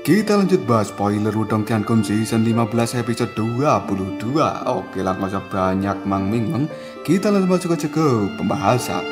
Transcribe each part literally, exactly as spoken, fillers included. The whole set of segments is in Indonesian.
Kita lanjut bahas spoiler Wudong Qiankun Season lima belas episode dua puluh dua. Oke lah, gak usah banyak mang-ming-meng. Kita langsung masuk aja ke pembahasan.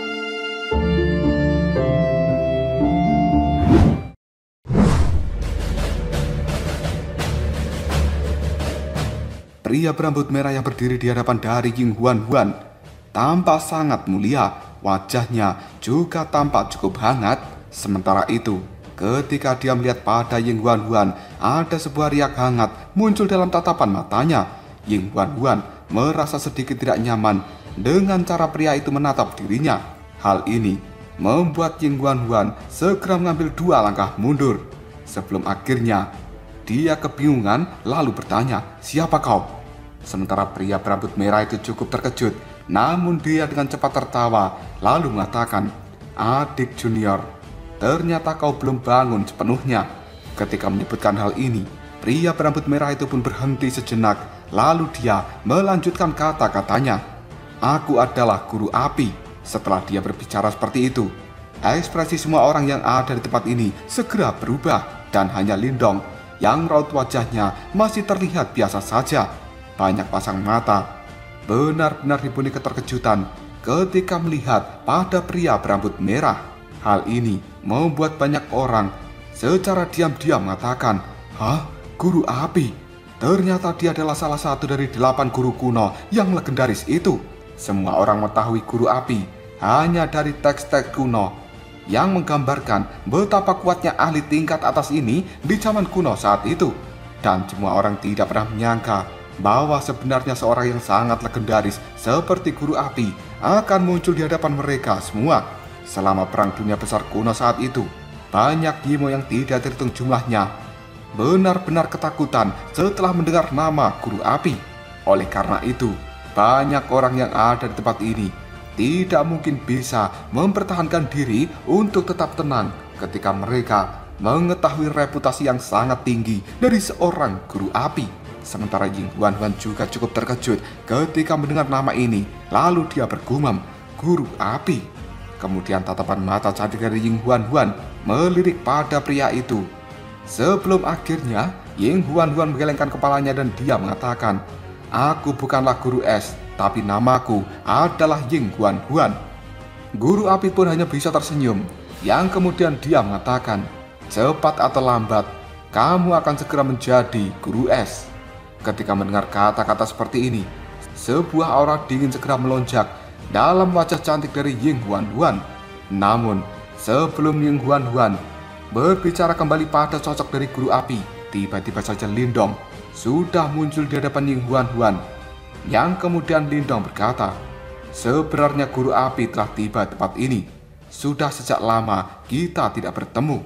Pria berambut merah yang berdiri di hadapan dari Ying Huan Huan tampak sangat mulia. Wajahnya juga tampak cukup hangat. Sementara itu, ketika dia melihat pada Ying Huan Huan, ada sebuah riak hangat muncul dalam tatapan matanya. Ying Huan Huan merasa sedikit tidak nyaman dengan cara pria itu menatap dirinya. Hal ini membuat Ying Huan Huan segera mengambil dua langkah mundur. Sebelum akhirnya dia kebingungan lalu bertanya, "Siapa kau?" Sementara pria berambut merah itu cukup terkejut, namun dia dengan cepat tertawa lalu mengatakan, "Adik junior, ternyata kau belum bangun sepenuhnya." Ketika menyebutkan hal ini, pria berambut merah itu pun berhenti sejenak, lalu dia melanjutkan kata-katanya, "Aku adalah guru api." Setelah dia berbicara seperti itu, ekspresi semua orang yang ada di tempat ini segera berubah, dan hanya Lindong yang raut wajahnya masih terlihat biasa saja. Banyak pasang mata benar-benar dipenuhi keterkejutan ketika melihat pada pria berambut merah. Hal ini membuat banyak orang secara diam-diam mengatakan, "Hah? Guru api? Ternyata dia adalah salah satu dari delapan guru kuno yang legendaris itu." Semua orang mengetahui guru api hanya dari teks-teks kuno yang menggambarkan betapa kuatnya ahli tingkat atas ini di zaman kuno saat itu. Dan semua orang tidak pernah menyangka bahwa sebenarnya seorang yang sangat legendaris seperti guru api akan muncul di hadapan mereka semua. Selama perang dunia besar kuno saat itu, banyak Yimo yang tidak terhitung jumlahnya benar-benar ketakutan setelah mendengar nama guru api. Oleh karena itu, banyak orang yang ada di tempat ini tidak mungkin bisa mempertahankan diri untuk tetap tenang ketika mereka mengetahui reputasi yang sangat tinggi dari seorang guru api. Sementara Ying Huan Huan juga cukup terkejut ketika mendengar nama ini. Lalu dia bergumam, "Guru api." Kemudian tatapan mata cantik dari Ying Huan Huan melirik pada pria itu. Sebelum akhirnya Ying Huan Huan menggelengkan kepalanya dan dia mengatakan, "Aku bukanlah guru es, tapi namaku adalah Ying Huan Huan." Guru api pun hanya bisa tersenyum, yang kemudian dia mengatakan, "Cepat atau lambat, kamu akan segera menjadi guru es." Ketika mendengar kata-kata seperti ini, sebuah aura dingin segera melonjak dalam wajah cantik dari Ying Huan Huan. Namun, sebelum Ying Huan Huan berbicara kembali pada sosok dari guru api, tiba-tiba saja Lindong sudah muncul di hadapan Ying Huan Huan. Yang kemudian Lindong berkata, "Sebenarnya guru api telah tiba di tempat ini. Sudah sejak lama kita tidak bertemu."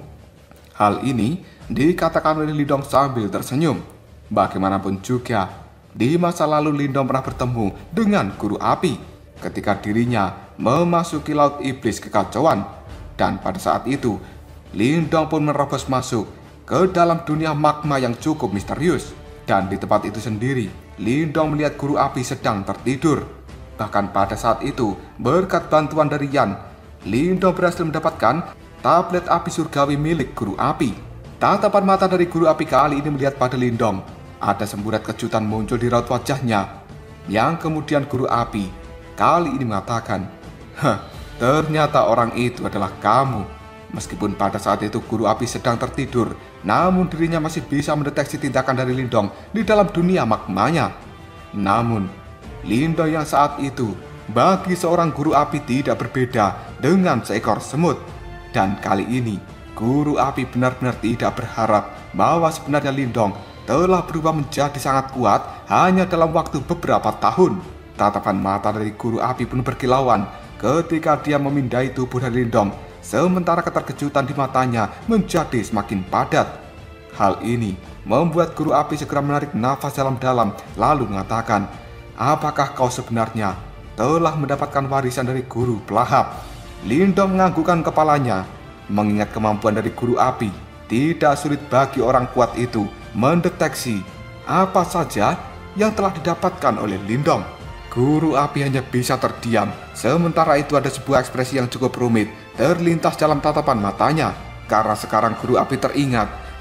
Hal ini dikatakan oleh Lindong sambil tersenyum. Bagaimanapun juga, di masa lalu Lindong pernah bertemu dengan guru api ketika dirinya memasuki laut iblis kekacauan. Dan pada saat itu, Lindong pun menerobos masuk ke dalam dunia magma yang cukup misterius. Dan di tempat itu sendiri, Lindong melihat guru api sedang tertidur. Bahkan pada saat itu, berkat bantuan dari Yan, Lindong berhasil mendapatkan tablet api surgawi milik guru api. Tatapan mata dari guru api kali ini melihat pada Lindong. Ada semburat kejutan muncul di raut wajahnya. Yang kemudian guru api kali ini mengatakan, "Hah, ternyata orang itu adalah kamu." Meskipun pada saat itu guru api sedang tertidur, namun dirinya masih bisa mendeteksi tindakan dari Lindong di dalam dunia magmanya. Namun, Lindong yang saat itu bagi seorang guru api tidak berbeda dengan seekor semut. Dan kali ini, guru api benar-benar tidak berharap bahwa sebenarnya Lindong telah berubah menjadi sangat kuat hanya dalam waktu beberapa tahun. Tatapan mata dari guru api pun berkilauan ketika dia memindai tubuh dari Lindong, sementara keterkejutan di matanya menjadi semakin padat. Hal ini membuat guru api segera menarik nafas dalam-dalam lalu mengatakan, "Apakah kau sebenarnya telah mendapatkan warisan dari guru pelahap?" Lindong menganggukkan kepalanya. Mengingat kemampuan dari guru api, tidak sulit bagi orang kuat itu mendeteksi apa saja yang telah didapatkan oleh Lindong. Guru api hanya bisa terdiam, sementara itu ada sebuah ekspresi yang cukup rumit terlintas dalam tatapan matanya. Karena sekarang guru api teringat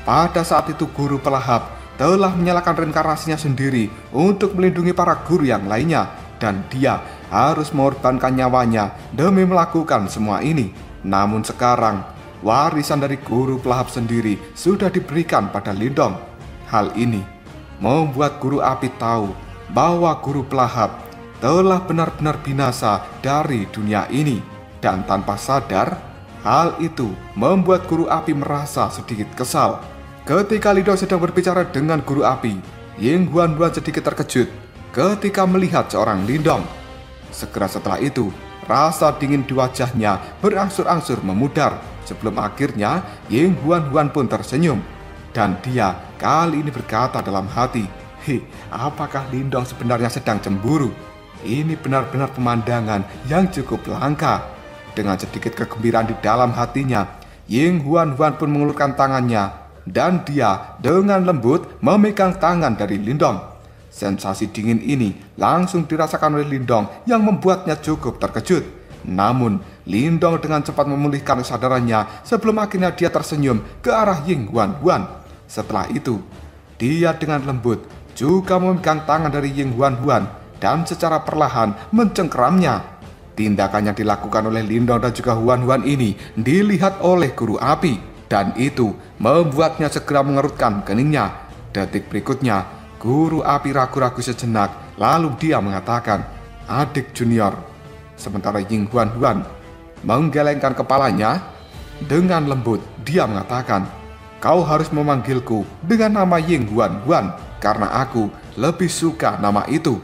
Pada saat itu guru pelahap telah menyalakan reinkarnasinya sendiri untuk melindungi para guru yang lainnya, dan dia harus mengorbankan nyawanya demi melakukan semua ini. Namun sekarang warisan dari guru pelahap sendiri sudah diberikan pada Lindong. Hal ini membuat guru api tahu bahwa guru pelahap telah benar-benar binasa dari dunia ini, dan tanpa sadar hal itu membuat guru api merasa sedikit kesal. Ketika Lindong sedang berbicara dengan guru api, Ying Huan Huan sedikit terkejut ketika melihat seorang Lindong. Segera setelah itu, rasa dingin di wajahnya berangsur-angsur memudar sebelum akhirnya Ying Huan Huan pun tersenyum. Dan dia kali ini berkata dalam hati, "Hei, apakah Lindong sebenarnya sedang cemburu? Ini benar-benar pemandangan yang cukup langka." Dengan sedikit kegembiraan di dalam hatinya, Ying Huan Huan pun mengulurkan tangannya, dan dia dengan lembut memegang tangan dari Lindong. Sensasi dingin ini langsung dirasakan oleh Lindong yang membuatnya cukup terkejut. Namun Lindong dengan cepat memulihkan kesadarannya sebelum akhirnya dia tersenyum ke arah Ying Huan Huan. Setelah itu, dia dengan lembut juga memegang tangan dari Ying Huan Huan dan secara perlahan mencengkeramnya. Tindakan yang dilakukan oleh Lindong dan juga Huan Huan ini dilihat oleh guru api, dan itu membuatnya segera mengerutkan keningnya. Detik berikutnya, guru api ragu-ragu sejenak, lalu dia mengatakan, "Adik junior." Sementara Ying Huan Huan menggelengkan kepalanya dengan lembut, dia mengatakan, "Kau harus memanggilku dengan nama Ying Huan Huan, karena aku lebih suka nama itu."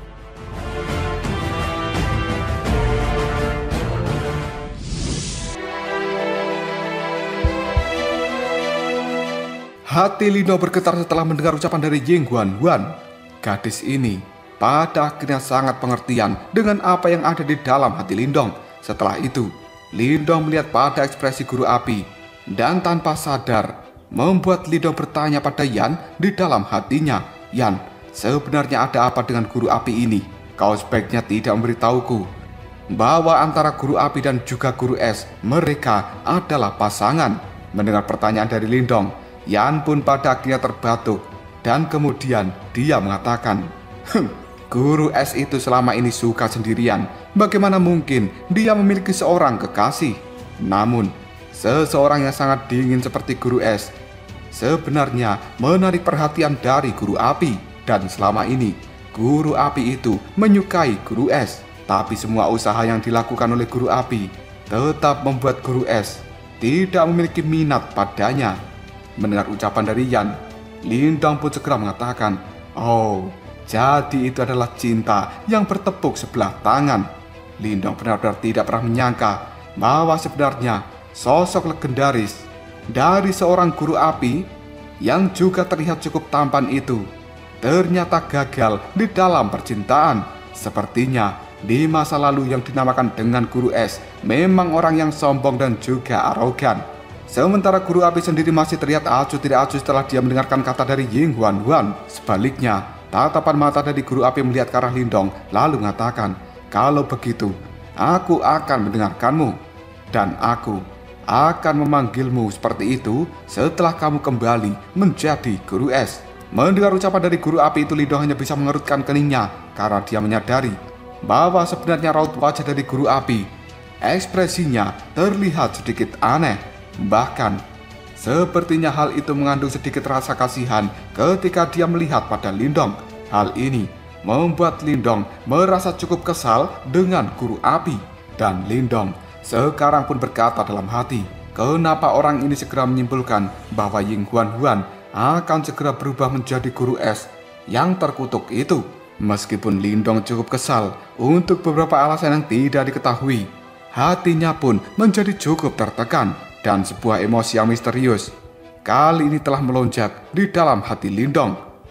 Hati Lindong bergetar setelah mendengar ucapan dari Ying Huan Huan. Gadis ini pada akhirnya sangat pengertian dengan apa yang ada di dalam hati Lindong. Setelah itu, Lindong melihat pada ekspresi guru api, dan tanpa sadar membuat Lindong bertanya pada Yan di dalam hatinya, "Yan, sebenarnya ada apa dengan guru api ini? Kau sebaiknya tidak memberitahuku bahwa antara guru api dan juga guru es, mereka adalah pasangan." Mendengar pertanyaan dari Lindong, Yan pun pada akhirnya terbatuk, dan kemudian dia mengatakan, "Hm, guru es itu selama ini suka sendirian. Bagaimana mungkin dia memiliki seorang kekasih? Namun, seseorang yang sangat dingin seperti guru es sebenarnya menarik perhatian dari guru api, dan selama ini guru api itu menyukai guru es. Tapi semua usaha yang dilakukan oleh guru api tetap membuat guru es tidak memiliki minat padanya." Mendengar ucapan dari Yan, Lindong pun segera mengatakan, "Oh, jadi itu adalah cinta yang bertepuk sebelah tangan." Lindong benar-benar tidak pernah menyangka bahwa sebenarnya sosok legendaris dari seorang guru api yang juga terlihat cukup tampan itu ternyata gagal di dalam percintaan. Sepertinya di masa lalu yang dinamakan dengan guru es memang orang yang sombong dan juga arogan. Sementara guru api sendiri masih terlihat acuh tidak acuh setelah dia mendengarkan kata dari Ying Huan Huan. Sebaliknya, tatapan mata dari guru api melihat ke arah Lindong, lalu mengatakan, "Kalau begitu, aku akan mendengarkanmu, dan aku akan memanggilmu seperti itu setelah kamu kembali menjadi guru es." Mendengar ucapan dari guru api itu, Lindong hanya bisa mengerutkan keningnya karena dia menyadari bahwa sebenarnya raut wajah dari guru api, ekspresinya terlihat sedikit aneh. Bahkan, sepertinya hal itu mengandung sedikit rasa kasihan ketika dia melihat pada Lindong. Hal ini membuat Lindong merasa cukup kesal dengan guru api. Dan Lindong sekarang pun berkata dalam hati, kenapa orang ini segera menyimpulkan bahwa Ying Huan Huan akan segera berubah menjadi guru es yang terkutuk itu. Meskipun Lindong cukup kesal untuk beberapa alasan yang tidak diketahui, hatinya pun menjadi cukup tertekan. Dan sebuah emosi yang misterius kali ini telah melonjak di dalam hati Lindong.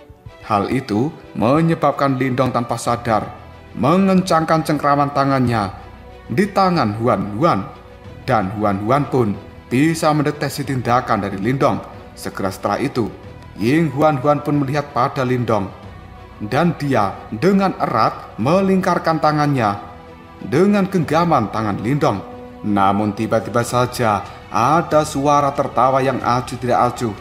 Hal itu menyebabkan Lindong tanpa sadar mengencangkan cengkraman tangannya di tangan Huan Huan. Dan Huan Huan pun bisa mendeteksi tindakan dari Lindong. Segera setelah itu, Ying Huan Huan pun melihat pada Lindong, dan dia dengan erat melingkarkan tangannya dengan genggaman tangan Lindong. Namun tiba-tiba saja ada suara tertawa yang acuh tidak acuh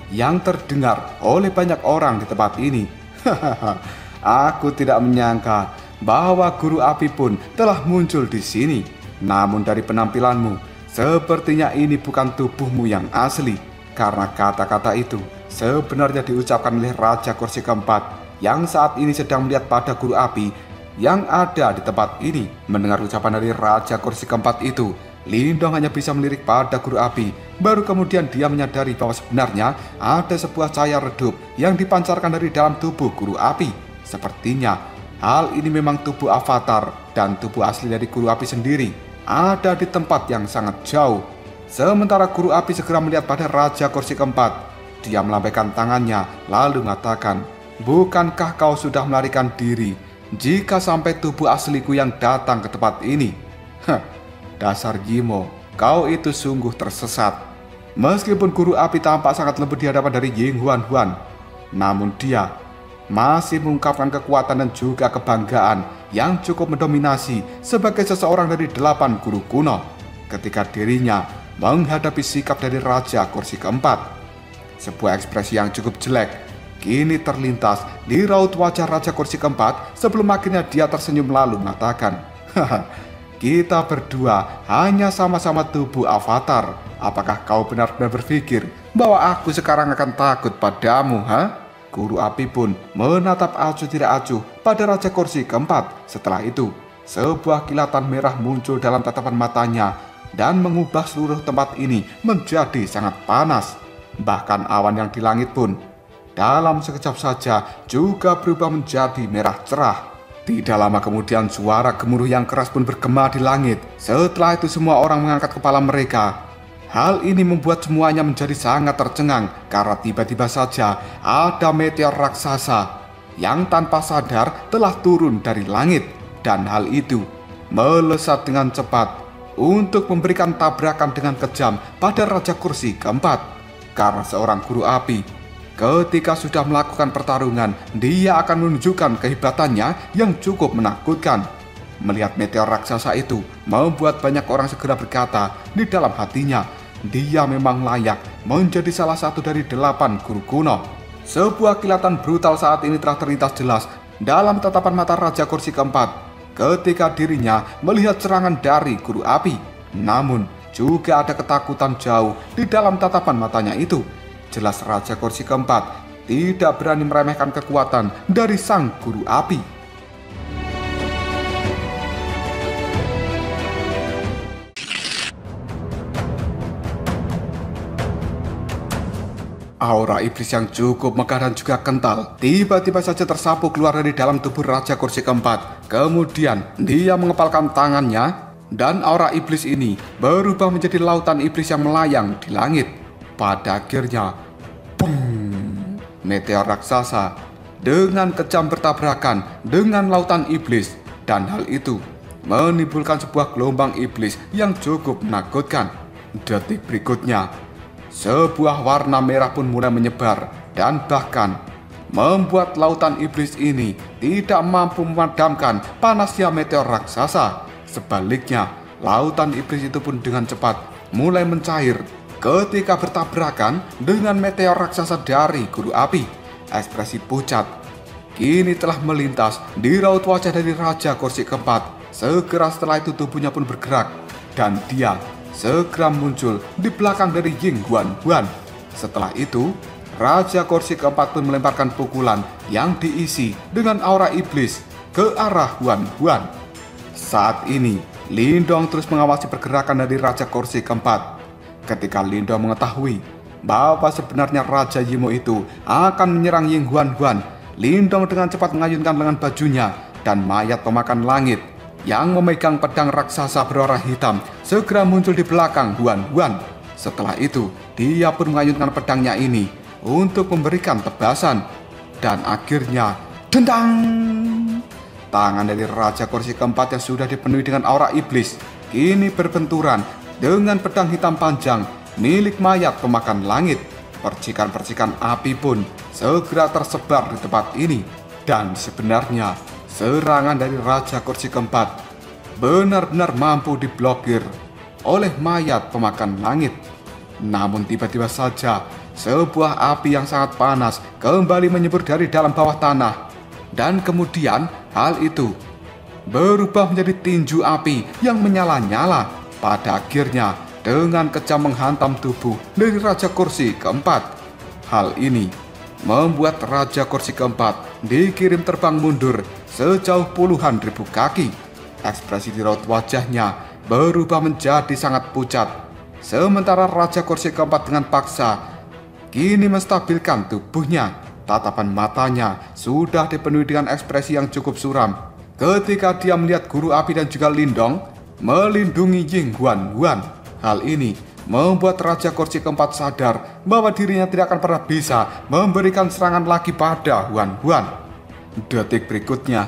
yang terdengar oleh banyak orang di tempat ini. Hahaha, aku tidak menyangka bahwa guru api pun telah muncul di sini. Namun dari penampilanmu, sepertinya ini bukan tubuhmu yang asli. Karena kata-kata itu sebenarnya diucapkan oleh Raja Kursi Keempat yang saat ini sedang melihat pada guru api yang ada di tempat ini. Mendengar ucapan dari Raja Kursi Keempat itu, Lindong hanya bisa melirik pada guru api. Baru kemudian dia menyadari bahwa sebenarnya ada sebuah cahaya redup yang dipancarkan dari dalam tubuh guru api. Sepertinya hal ini memang tubuh avatar, dan tubuh asli dari guru api sendiri ada di tempat yang sangat jauh. Sementara guru api segera melihat pada Raja Kursi Keempat. Dia melambaikan tangannya lalu mengatakan, "Bukankah kau sudah melarikan diri jika sampai tubuh asliku yang datang ke tempat ini?" Hah, dasar Yimo, kau itu sungguh tersesat. Meskipun guru api tampak sangat lembut di hadapan dari Ying Huan Huan, namun dia masih mengungkapkan kekuatan dan juga kebanggaan yang cukup mendominasi sebagai seseorang dari delapan guru kuno ketika dirinya menghadapi sikap dari Raja Kursi Keempat. Sebuah ekspresi yang cukup jelek kini terlintas di raut wajah Raja Kursi Keempat sebelum akhirnya dia tersenyum lalu mengatakan, "Haha, kita berdua hanya sama-sama tubuh avatar. Apakah kau benar-benar berpikir bahwa aku sekarang akan takut padamu, ha?" Guru api pun menatap acuh tidak acuh pada Raja Kursi Keempat. Setelah itu, sebuah kilatan merah muncul dalam tatapan matanya dan mengubah seluruh tempat ini menjadi sangat panas. Bahkan awan yang di langit pun dalam sekejap saja juga berubah menjadi merah cerah. Tidak lama kemudian suara gemuruh yang keras pun bergema di langit. Setelah itu semua orang mengangkat kepala mereka. Hal ini membuat semuanya menjadi sangat tercengang karena tiba-tiba saja ada meteor raksasa yang tanpa sadar telah turun dari langit. Dan hal itu melesat dengan cepat untuk memberikan tabrakan dengan kejam pada Raja Kursi Keempat. Karena seorang guru api, ketika sudah melakukan pertarungan, dia akan menunjukkan kehebatannya yang cukup menakutkan. Melihat meteor raksasa itu membuat banyak orang segera berkata di dalam hatinya, dia memang layak menjadi salah satu dari delapan guru kuno. Sebuah kilatan brutal saat ini telah terlintas jelas dalam tatapan mata Raja Kursi Keempat ketika dirinya melihat serangan dari guru api. Namun juga ada ketakutan jauh di dalam tatapan matanya itu. Jelas Raja Kursi Keempat tidak berani meremehkan kekuatan dari sang guru api. Aura iblis yang cukup megah dan juga kental tiba-tiba saja tersapu keluar dari dalam tubuh Raja Kursi Keempat. Kemudian dia mengepalkan tangannya dan aura iblis ini berubah menjadi lautan iblis yang melayang di langit. Pada akhirnya, boom, meteor raksasa dengan kejam bertabrakan dengan lautan iblis, dan hal itu menimbulkan sebuah gelombang iblis yang cukup menakutkan. Detik berikutnya, sebuah warna merah pun mulai menyebar dan bahkan membuat lautan iblis ini tidak mampu memadamkan panasnya meteor raksasa. Sebaliknya, lautan iblis itu pun dengan cepat mulai mencair ketika bertabrakan dengan meteor raksasa dari guru api. Ekspresi pucat kini telah melintas di raut wajah dari Raja Kursi Keempat. Segera setelah itu tubuhnya pun bergerak dan dia segera muncul di belakang dari Ying Huan Huan. Setelah itu, Raja Kursi Keempat pun melemparkan pukulan yang diisi dengan aura iblis ke arah Huan Huan. Saat ini, Lindong terus mengawasi pergerakan dari Raja Kursi Keempat. Ketika Lindong mengetahui bahwa sebenarnya Raja Yimo itu akan menyerang Ying Huan Huan, Lindong dengan cepat mengayunkan lengan bajunya dan mayat pemakan langit yang memegang pedang raksasa berwarna hitam segera muncul di belakang Huan Huan. Setelah itu, dia pun mengayunkan pedangnya ini untuk memberikan tebasan. Dan akhirnya, dendang! Tangan dari Raja Kursi Keempat yang sudah dipenuhi dengan aura iblis kini berbenturan dengan pedang hitam panjang milik mayat pemakan langit. Percikan-percikan api pun segera tersebar di tempat ini. Dan sebenarnya serangan dari Raja Kursi Keempat benar-benar mampu diblokir oleh mayat pemakan langit. Namun tiba-tiba saja sebuah api yang sangat panas kembali menyembur dari dalam bawah tanah. Dan kemudian hal itu berubah menjadi tinju api yang menyala-nyala. Pada akhirnya dengan kejam menghantam tubuh dari Raja Kursi keempat. Hal ini membuat Raja Kursi keempat dikirim terbang mundur sejauh puluhan ribu kaki. Ekspresi di raut wajahnya berubah menjadi sangat pucat. Sementara Raja Kursi keempat dengan paksa kini menstabilkan tubuhnya. Tatapan matanya sudah dipenuhi dengan ekspresi yang cukup suram ketika dia melihat guru api dan juga Lindong melindungi Ying Huan Huan. Hal ini membuat Raja Kursi keempat sadar bahwa dirinya tidak akan pernah bisa memberikan serangan lagi pada Huan Huan. Detik berikutnya,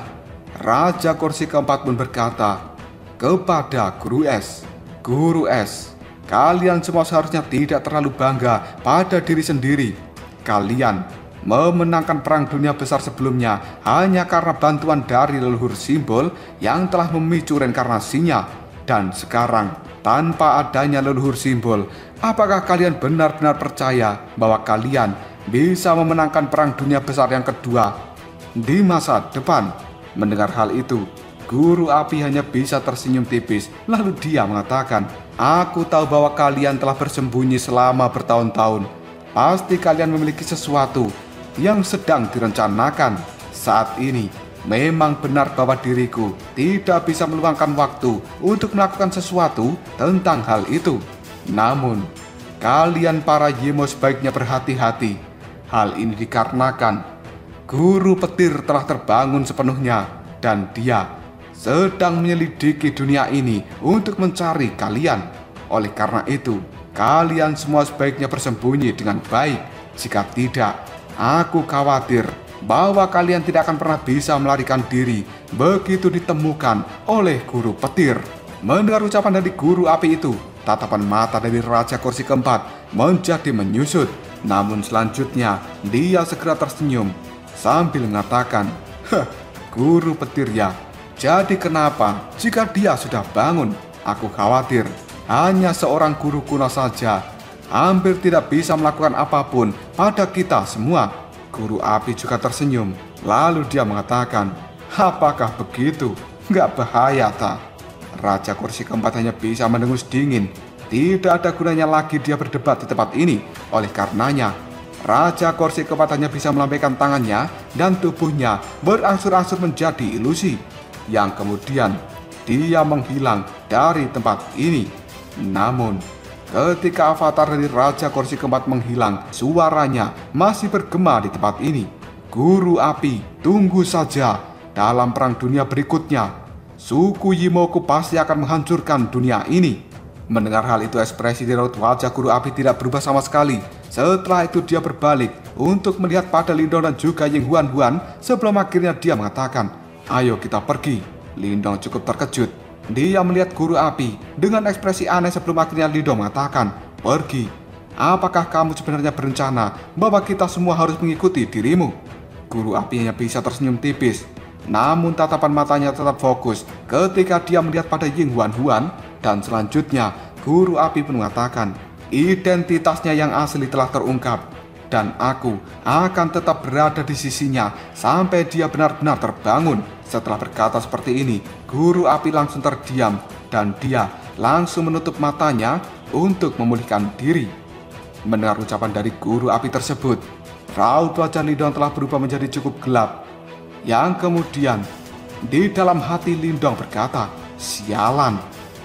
Raja Kursi keempat pun berkata kepada Guru Es, "Guru Es, kalian semua seharusnya tidak terlalu bangga pada diri sendiri. Kalian memenangkan perang dunia besar sebelumnya hanya karena bantuan dari leluhur simbol yang telah memicu reinkarnasinya. Dan sekarang, tanpa adanya leluhur simbol, apakah kalian benar-benar percaya bahwa kalian bisa memenangkan perang dunia besar yang kedua di masa depan?" Mendengar hal itu, Guru Api hanya bisa tersenyum tipis. Lalu dia mengatakan, "Aku tahu bahwa kalian telah bersembunyi selama bertahun-tahun. Pasti kalian memiliki sesuatu yang sedang direncanakan. Saat ini memang benar bahwa diriku tidak bisa meluangkan waktu untuk melakukan sesuatu tentang hal itu. Namun, kalian para Yimo sebaiknya berhati-hati. Hal ini dikarenakan Guru Petir telah terbangun sepenuhnya dan dia sedang menyelidiki dunia ini untuk mencari kalian. Oleh karena itu, kalian semua sebaiknya bersembunyi dengan baik. Jika tidak, aku khawatir bahwa kalian tidak akan pernah bisa melarikan diri begitu ditemukan oleh Guru Petir." Mendengar ucapan dari Guru Api itu, tatapan mata dari Raja Kursi keempat menjadi menyusut. Namun selanjutnya dia segera tersenyum sambil mengatakan, "Heh, Guru Petir ya. Jadi kenapa jika dia sudah bangun? Aku khawatir hanya seorang guru kuno saja hampir tidak bisa melakukan apapun pada kita semua." Guru Api juga tersenyum. Lalu dia mengatakan, "Apakah begitu? Nggak bahaya tak?" Raja Kursi keempat hanya bisa mendengus dingin. Tidak ada gunanya lagi dia berdebat di tempat ini. Oleh karenanya, Raja Kursi keempat hanya bisa melambaikan tangannya dan tubuhnya berangsur-angsur menjadi ilusi. Yang kemudian dia menghilang dari tempat ini. Namun, ketika avatar dari Raja Kursi keempat menghilang, suaranya masih bergema di tempat ini. "Guru Api, tunggu saja. Dalam perang dunia berikutnya, suku Yimoku pasti akan menghancurkan dunia ini." Mendengar hal itu, ekspresi di raut wajah Guru Api tidak berubah sama sekali. Setelah itu dia berbalik untuk melihat pada Lindong dan juga Ying Huan Huan sebelum akhirnya dia mengatakan, "Ayo kita pergi." Lindong cukup terkejut. Dia melihat Guru Api dengan ekspresi aneh sebelum akhirnya Lindong mengatakan, "Pergi? Apakah kamu sebenarnya berencana bahwa kita semua harus mengikuti dirimu?" Guru Api hanya bisa tersenyum tipis. Namun tatapan matanya tetap fokus ketika dia melihat pada Ying Huan Huan. Dan selanjutnya Guru Api pun mengatakan, "Identitasnya yang asli telah terungkap. Dan aku akan tetap berada di sisinya sampai dia benar-benar terbangun." Setelah berkata seperti ini, Guru Api langsung terdiam dan dia langsung menutup matanya untuk memulihkan diri. Mendengar ucapan dari Guru Api tersebut, raut wajah Lindong telah berubah menjadi cukup gelap. Yang kemudian di dalam hati Lindong berkata, "Sialan,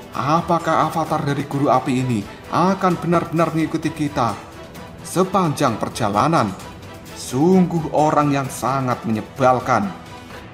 apakah avatar dari Guru Api ini akan benar-benar mengikuti kita sepanjang perjalanan? Sungguh orang yang sangat menyebalkan."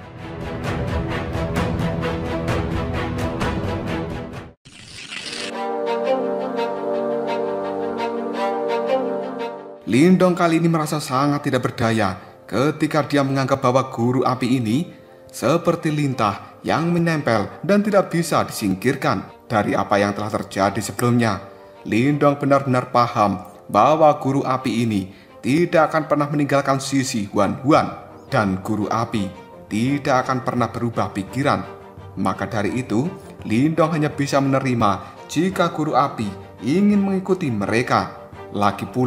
Lindong kali ini merasa sangat tidak berdaya ketika dia menganggap bahwa Guru Api ini seperti lintah yang menempel dan tidak bisa disingkirkan dari apa yang telah terjadi sebelumnya. Lindong benar-benar paham bahwa Guru Api ini tidak akan pernah meninggalkan sisi Huan Huan dan Guru Api tidak akan pernah berubah pikiran. Maka dari itu, Lindong hanya bisa menerima jika Guru Api ingin mengikuti mereka. Lagi pula,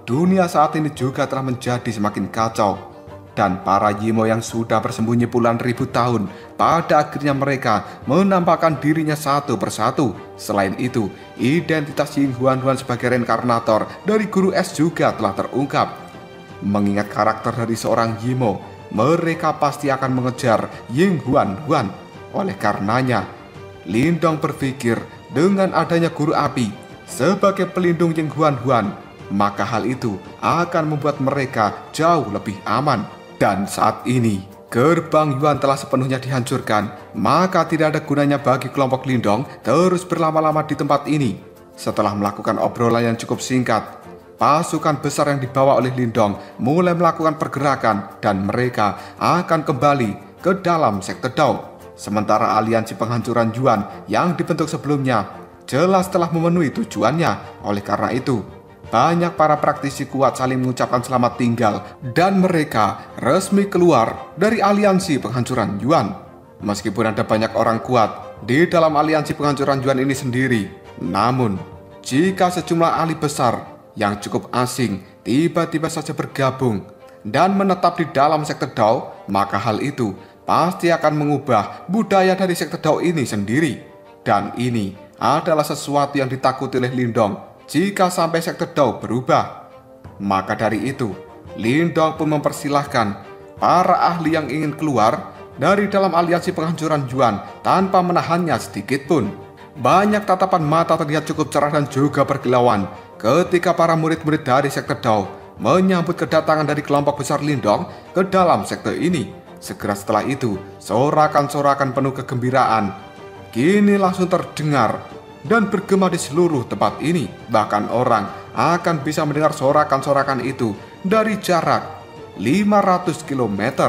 dunia saat ini juga telah menjadi semakin kacau. Dan para Yimo yang sudah bersembunyi puluhan ribu tahun, pada akhirnya mereka menampakkan dirinya satu persatu. Selain itu, identitas Ying Huan Huan sebagai reinkarnator dari guru es juga telah terungkap. Mengingat karakter dari seorang Yimo, mereka pasti akan mengejar Ying Huan Huan. Oleh karenanya, Lindong berpikir dengan adanya guru api sebagai pelindung Ying Huan Huan, maka hal itu akan membuat mereka jauh lebih aman. Dan saat ini, gerbang Yuan telah sepenuhnya dihancurkan, maka tidak ada gunanya bagi kelompok Lindong terus berlama-lama di tempat ini. Setelah melakukan obrolan yang cukup singkat, pasukan besar yang dibawa oleh Lindong mulai melakukan pergerakan dan mereka akan kembali ke dalam sekte Dao. Sementara aliansi penghancuran Yuan yang dibentuk sebelumnya jelas telah memenuhi tujuannya. Oleh karena itu, banyak para praktisi kuat saling mengucapkan selamat tinggal dan mereka resmi keluar dari aliansi penghancuran Yuan. Meskipun ada banyak orang kuat di dalam aliansi penghancuran Yuan ini sendiri, namun jika sejumlah ahli besar yang cukup asing tiba-tiba saja bergabung dan menetap di dalam sekte Dao, maka hal itu pasti akan mengubah budaya dari sekte Dao ini sendiri. Dan ini adalah sesuatu yang ditakuti oleh Lindong. Jika sampai sekte Dao berubah, maka dari itu Lindong pun mempersilahkan para ahli yang ingin keluar dari dalam aliansi penghancuran Yuan tanpa menahannya sedikit pun. Banyak tatapan mata terlihat cukup cerah dan juga berkilauan ketika para murid-murid dari sekte Dao menyambut kedatangan dari kelompok besar Lindong ke dalam sekte ini. Segera setelah itu, sorakan-sorakan penuh kegembiraan kini langsung terdengar dan bergema di seluruh tempat ini. Bahkan orang akan bisa mendengar sorakan-sorakan itu dari jarak lima ratus kilometer.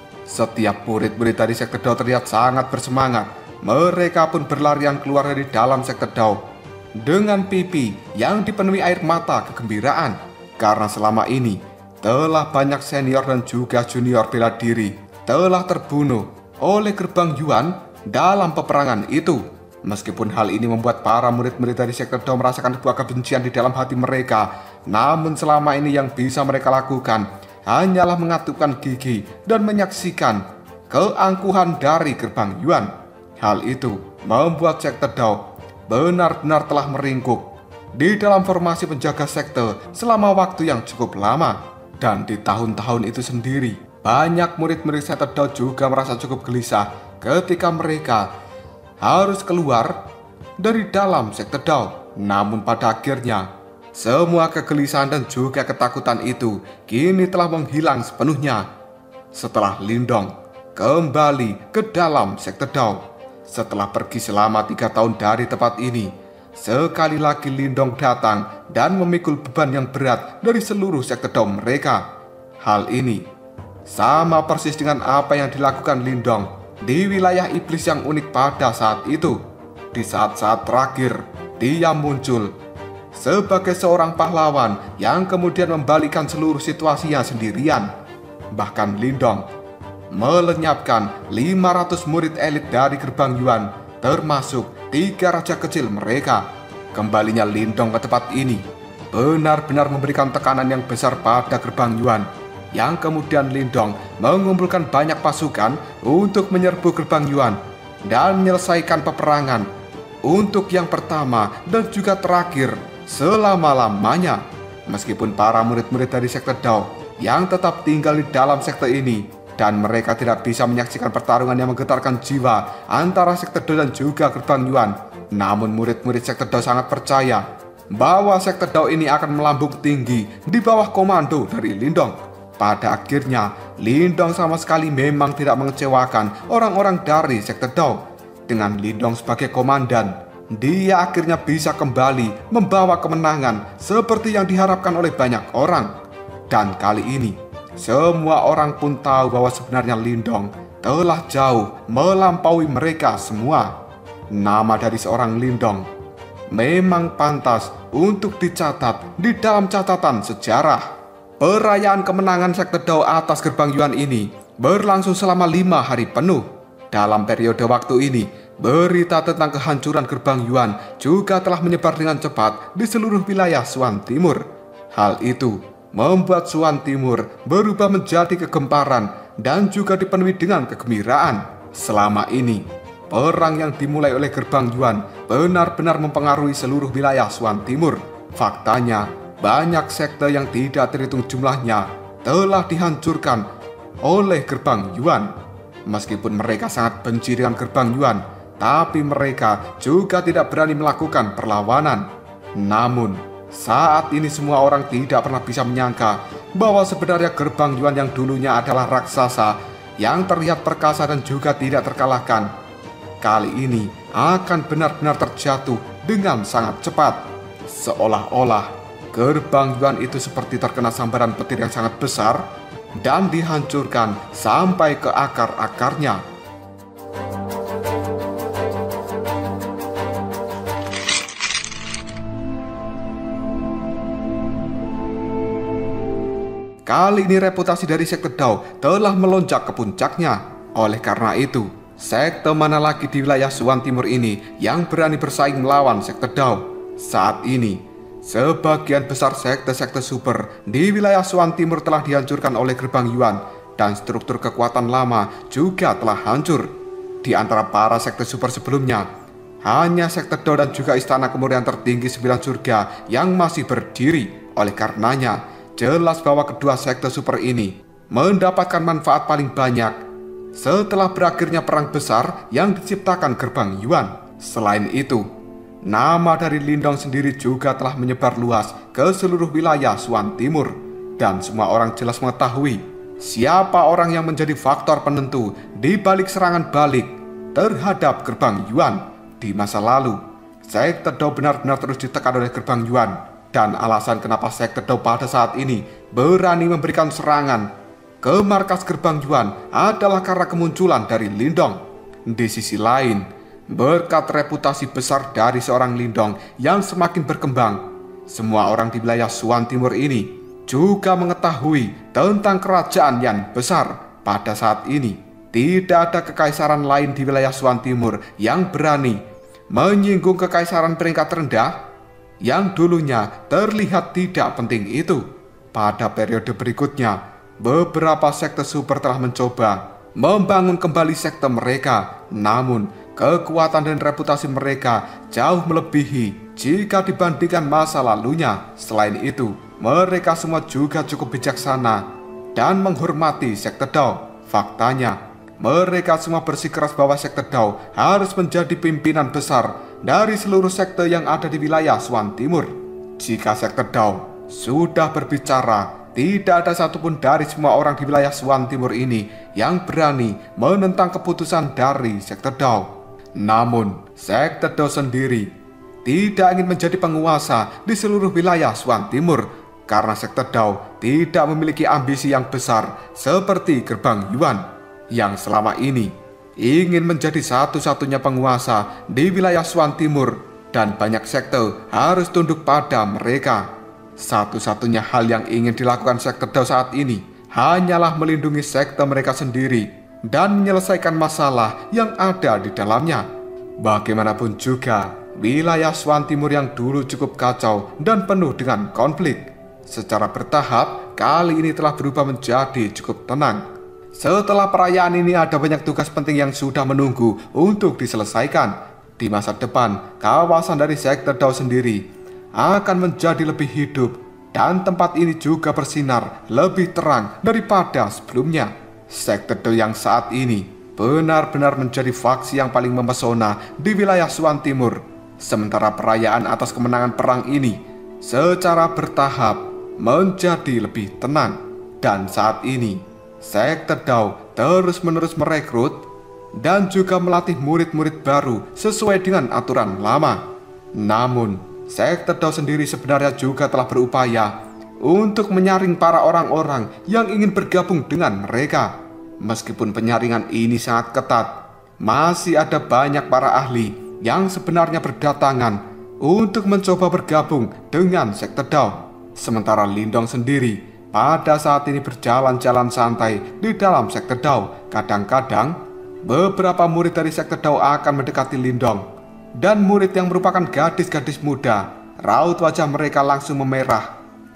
Setiap murid-murid dari sekte Dao terlihat sangat bersemangat. Mereka pun berlarian keluar dari dalam sekte Dao dengan pipi yang dipenuhi air mata kegembiraan. Karena selama ini telah banyak senior dan juga junior bela diri telah terbunuh oleh gerbang Yuan dalam peperangan itu. Meskipun hal ini membuat para murid-murid dari sekte Dao merasakan sebuah kebencian di dalam hati mereka, namun selama ini yang bisa mereka lakukan hanyalah mengatupkan gigi dan menyaksikan keangkuhan dari gerbang Yuan. Hal itu membuat sekte Dao benar-benar telah meringkuk di dalam formasi penjaga sekte selama waktu yang cukup lama. Dan di tahun-tahun itu sendiri, banyak murid-murid sekte Dao juga merasa cukup gelisah ketika mereka harus keluar dari dalam sekte Dao. Namun pada akhirnya, semua kegelisahan dan juga ketakutan itu kini telah menghilang sepenuhnya setelah Lindong kembali ke dalam sekte Dao. Setelah pergi selama tiga tahun dari tempat ini, sekali lagi Lindong datang dan memikul beban yang berat dari seluruh sekte Dao mereka. Hal ini sama persis dengan apa yang dilakukan Lindong di wilayah iblis yang unik pada saat itu. Di saat-saat terakhir, dia muncul sebagai seorang pahlawan yang kemudian membalikan seluruh situasinya sendirian. Bahkan Lindong melenyapkan lima ratus murid elit dari gerbang Yuan, termasuk tiga raja kecil mereka. Kembalinya Lindong ke tempat ini benar-benar memberikan tekanan yang besar pada gerbang Yuan, yang kemudian Lindong mengumpulkan banyak pasukan untuk menyerbu gerbang Yuan dan menyelesaikan peperangan untuk yang pertama dan juga terakhir selama-lamanya. Meskipun para murid-murid dari sekte Dao yang tetap tinggal di dalam sekte ini dan mereka tidak bisa menyaksikan pertarungan yang menggetarkan jiwa antara sekte Dao dan juga gerbang Yuan, namun murid-murid sekte Dao sangat percaya bahwa sekte Dao ini akan melambung tinggi di bawah komando dari Lindong. Pada akhirnya, Lindong sama sekali memang tidak mengecewakan orang-orang dari sekte Dao. Dengan Lindong sebagai komandan, dia akhirnya bisa kembali membawa kemenangan seperti yang diharapkan oleh banyak orang. Dan kali ini, semua orang pun tahu bahwa sebenarnya Lindong telah jauh melampaui mereka semua. Nama dari seorang Lindong memang pantas untuk dicatat di dalam catatan sejarah. Perayaan kemenangan sekte Dao atas gerbang Yuan ini berlangsung selama lima hari penuh. Dalam periode waktu ini, berita tentang kehancuran gerbang Yuan juga telah menyebar dengan cepat di seluruh wilayah Swan Timur. Hal itu membuat Xuan Timur berubah menjadi kegemparan dan juga dipenuhi dengan kegembiraan. Selama ini, perang yang dimulai oleh Gerbang Yuan benar-benar mempengaruhi seluruh wilayah Xuan Timur. Faktanya, banyak sekte yang tidak terhitung jumlahnya telah dihancurkan oleh Gerbang Yuan. Meskipun mereka sangat benci dengan Gerbang Yuan, tapi mereka juga tidak berani melakukan perlawanan. Namun, saat ini semua orang tidak pernah bisa menyangka bahwa sebenarnya Gerbang Yuan yang dulunya adalah raksasa yang terlihat perkasa dan juga tidak terkalahkan, kali ini akan benar-benar terjatuh dengan sangat cepat. Seolah-olah Gerbang Yuan itu seperti terkena sambaran petir yang sangat besar dan dihancurkan sampai ke akar-akarnya. Kali ini reputasi dari sekte Dao telah melonjak ke puncaknya. Oleh karena itu, sekte mana lagi di wilayah Xuan Timur ini yang berani bersaing melawan sekte Dao? Saat ini, sebagian besar sekte-sekte super di wilayah Xuan Timur telah dihancurkan oleh Gerbang Yuan dan struktur kekuatan lama juga telah hancur. Di antara para sekte super sebelumnya, hanya sekte Dao dan juga istana kemurnian tertinggi sembilan surga yang masih berdiri. Oleh karenanya, jelas bahwa kedua sekte super ini mendapatkan manfaat paling banyak setelah berakhirnya perang besar yang diciptakan Gerbang Yuan. Selain itu, nama dari Lindong sendiri juga telah menyebar luas ke seluruh wilayah Xuan Timur, dan semua orang jelas mengetahui siapa orang yang menjadi faktor penentu di balik serangan balik terhadap Gerbang Yuan. Di masa lalu, sekte Dao benar-benar terus ditekan oleh Gerbang Yuan, dan alasan kenapa sekte Dao pada saat ini berani memberikan serangan ke markas Gerbang Yuan adalah karena kemunculan dari Lindong. Di sisi lain, berkat reputasi besar dari seorang Lindong yang semakin berkembang, semua orang di wilayah Xuan Timur ini juga mengetahui tentang kerajaan yang besar. Pada saat ini, tidak ada kekaisaran lain di wilayah Xuan Timur yang berani menyinggung kekaisaran peringkat rendah yang dulunya terlihat tidak penting itu. Pada periode berikutnya, beberapa sekte super telah mencoba membangun kembali sekte mereka, namun kekuatan dan reputasi mereka jauh melebihi jika dibandingkan masa lalunya. Selain itu, mereka semua juga cukup bijaksana dan menghormati sekte Dao. Faktanya, mereka semua bersikeras bahwa sekte Dao harus menjadi pimpinan besar dari seluruh sekte yang ada di wilayah Xuan Timur. Jika sekte Dao sudah berbicara, tidak ada satupun dari semua orang di wilayah Xuan Timur ini yang berani menentang keputusan dari sekte Dao. Namun, sekte Dao sendiri tidak ingin menjadi penguasa di seluruh wilayah Xuan Timur karena sekte Dao tidak memiliki ambisi yang besar seperti Gerbang Yuan yang selama ini ingin menjadi satu-satunya penguasa di wilayah Xuan Timur, dan banyak sekte harus tunduk pada mereka. Satu-satunya hal yang ingin dilakukan sekte Dao saat ini hanyalah melindungi sekte mereka sendiri dan menyelesaikan masalah yang ada di dalamnya. Bagaimanapun juga, wilayah Xuan Timur yang dulu cukup kacau dan penuh dengan konflik, secara bertahap kali ini telah berubah menjadi cukup tenang. Setelah perayaan ini ada banyak tugas penting yang sudah menunggu untuk diselesaikan. Di masa depan, kawasan dari sekte Dao sendiri akan menjadi lebih hidup, dan tempat ini juga bersinar lebih terang daripada sebelumnya. Sekte Dao yang saat ini benar-benar menjadi faksi yang paling memesona di wilayah Xuan Timur. Sementara perayaan atas kemenangan perang ini secara bertahap menjadi lebih tenang. Dan saat ini, sekte Dao terus-menerus merekrut dan juga melatih murid-murid baru sesuai dengan aturan lama. Namun, sekte Dao sendiri sebenarnya juga telah berupaya untuk menyaring para orang-orang yang ingin bergabung dengan mereka. Meskipun penyaringan ini sangat ketat, masih ada banyak para ahli yang sebenarnya berdatangan untuk mencoba bergabung dengan sekte Dao. Sementara Lindong sendiri pada saat ini berjalan-jalan santai di dalam sekte Dao. Kadang-kadang, beberapa murid dari sekte Dao akan mendekati Lindong, dan murid yang merupakan gadis-gadis muda, raut wajah mereka langsung memerah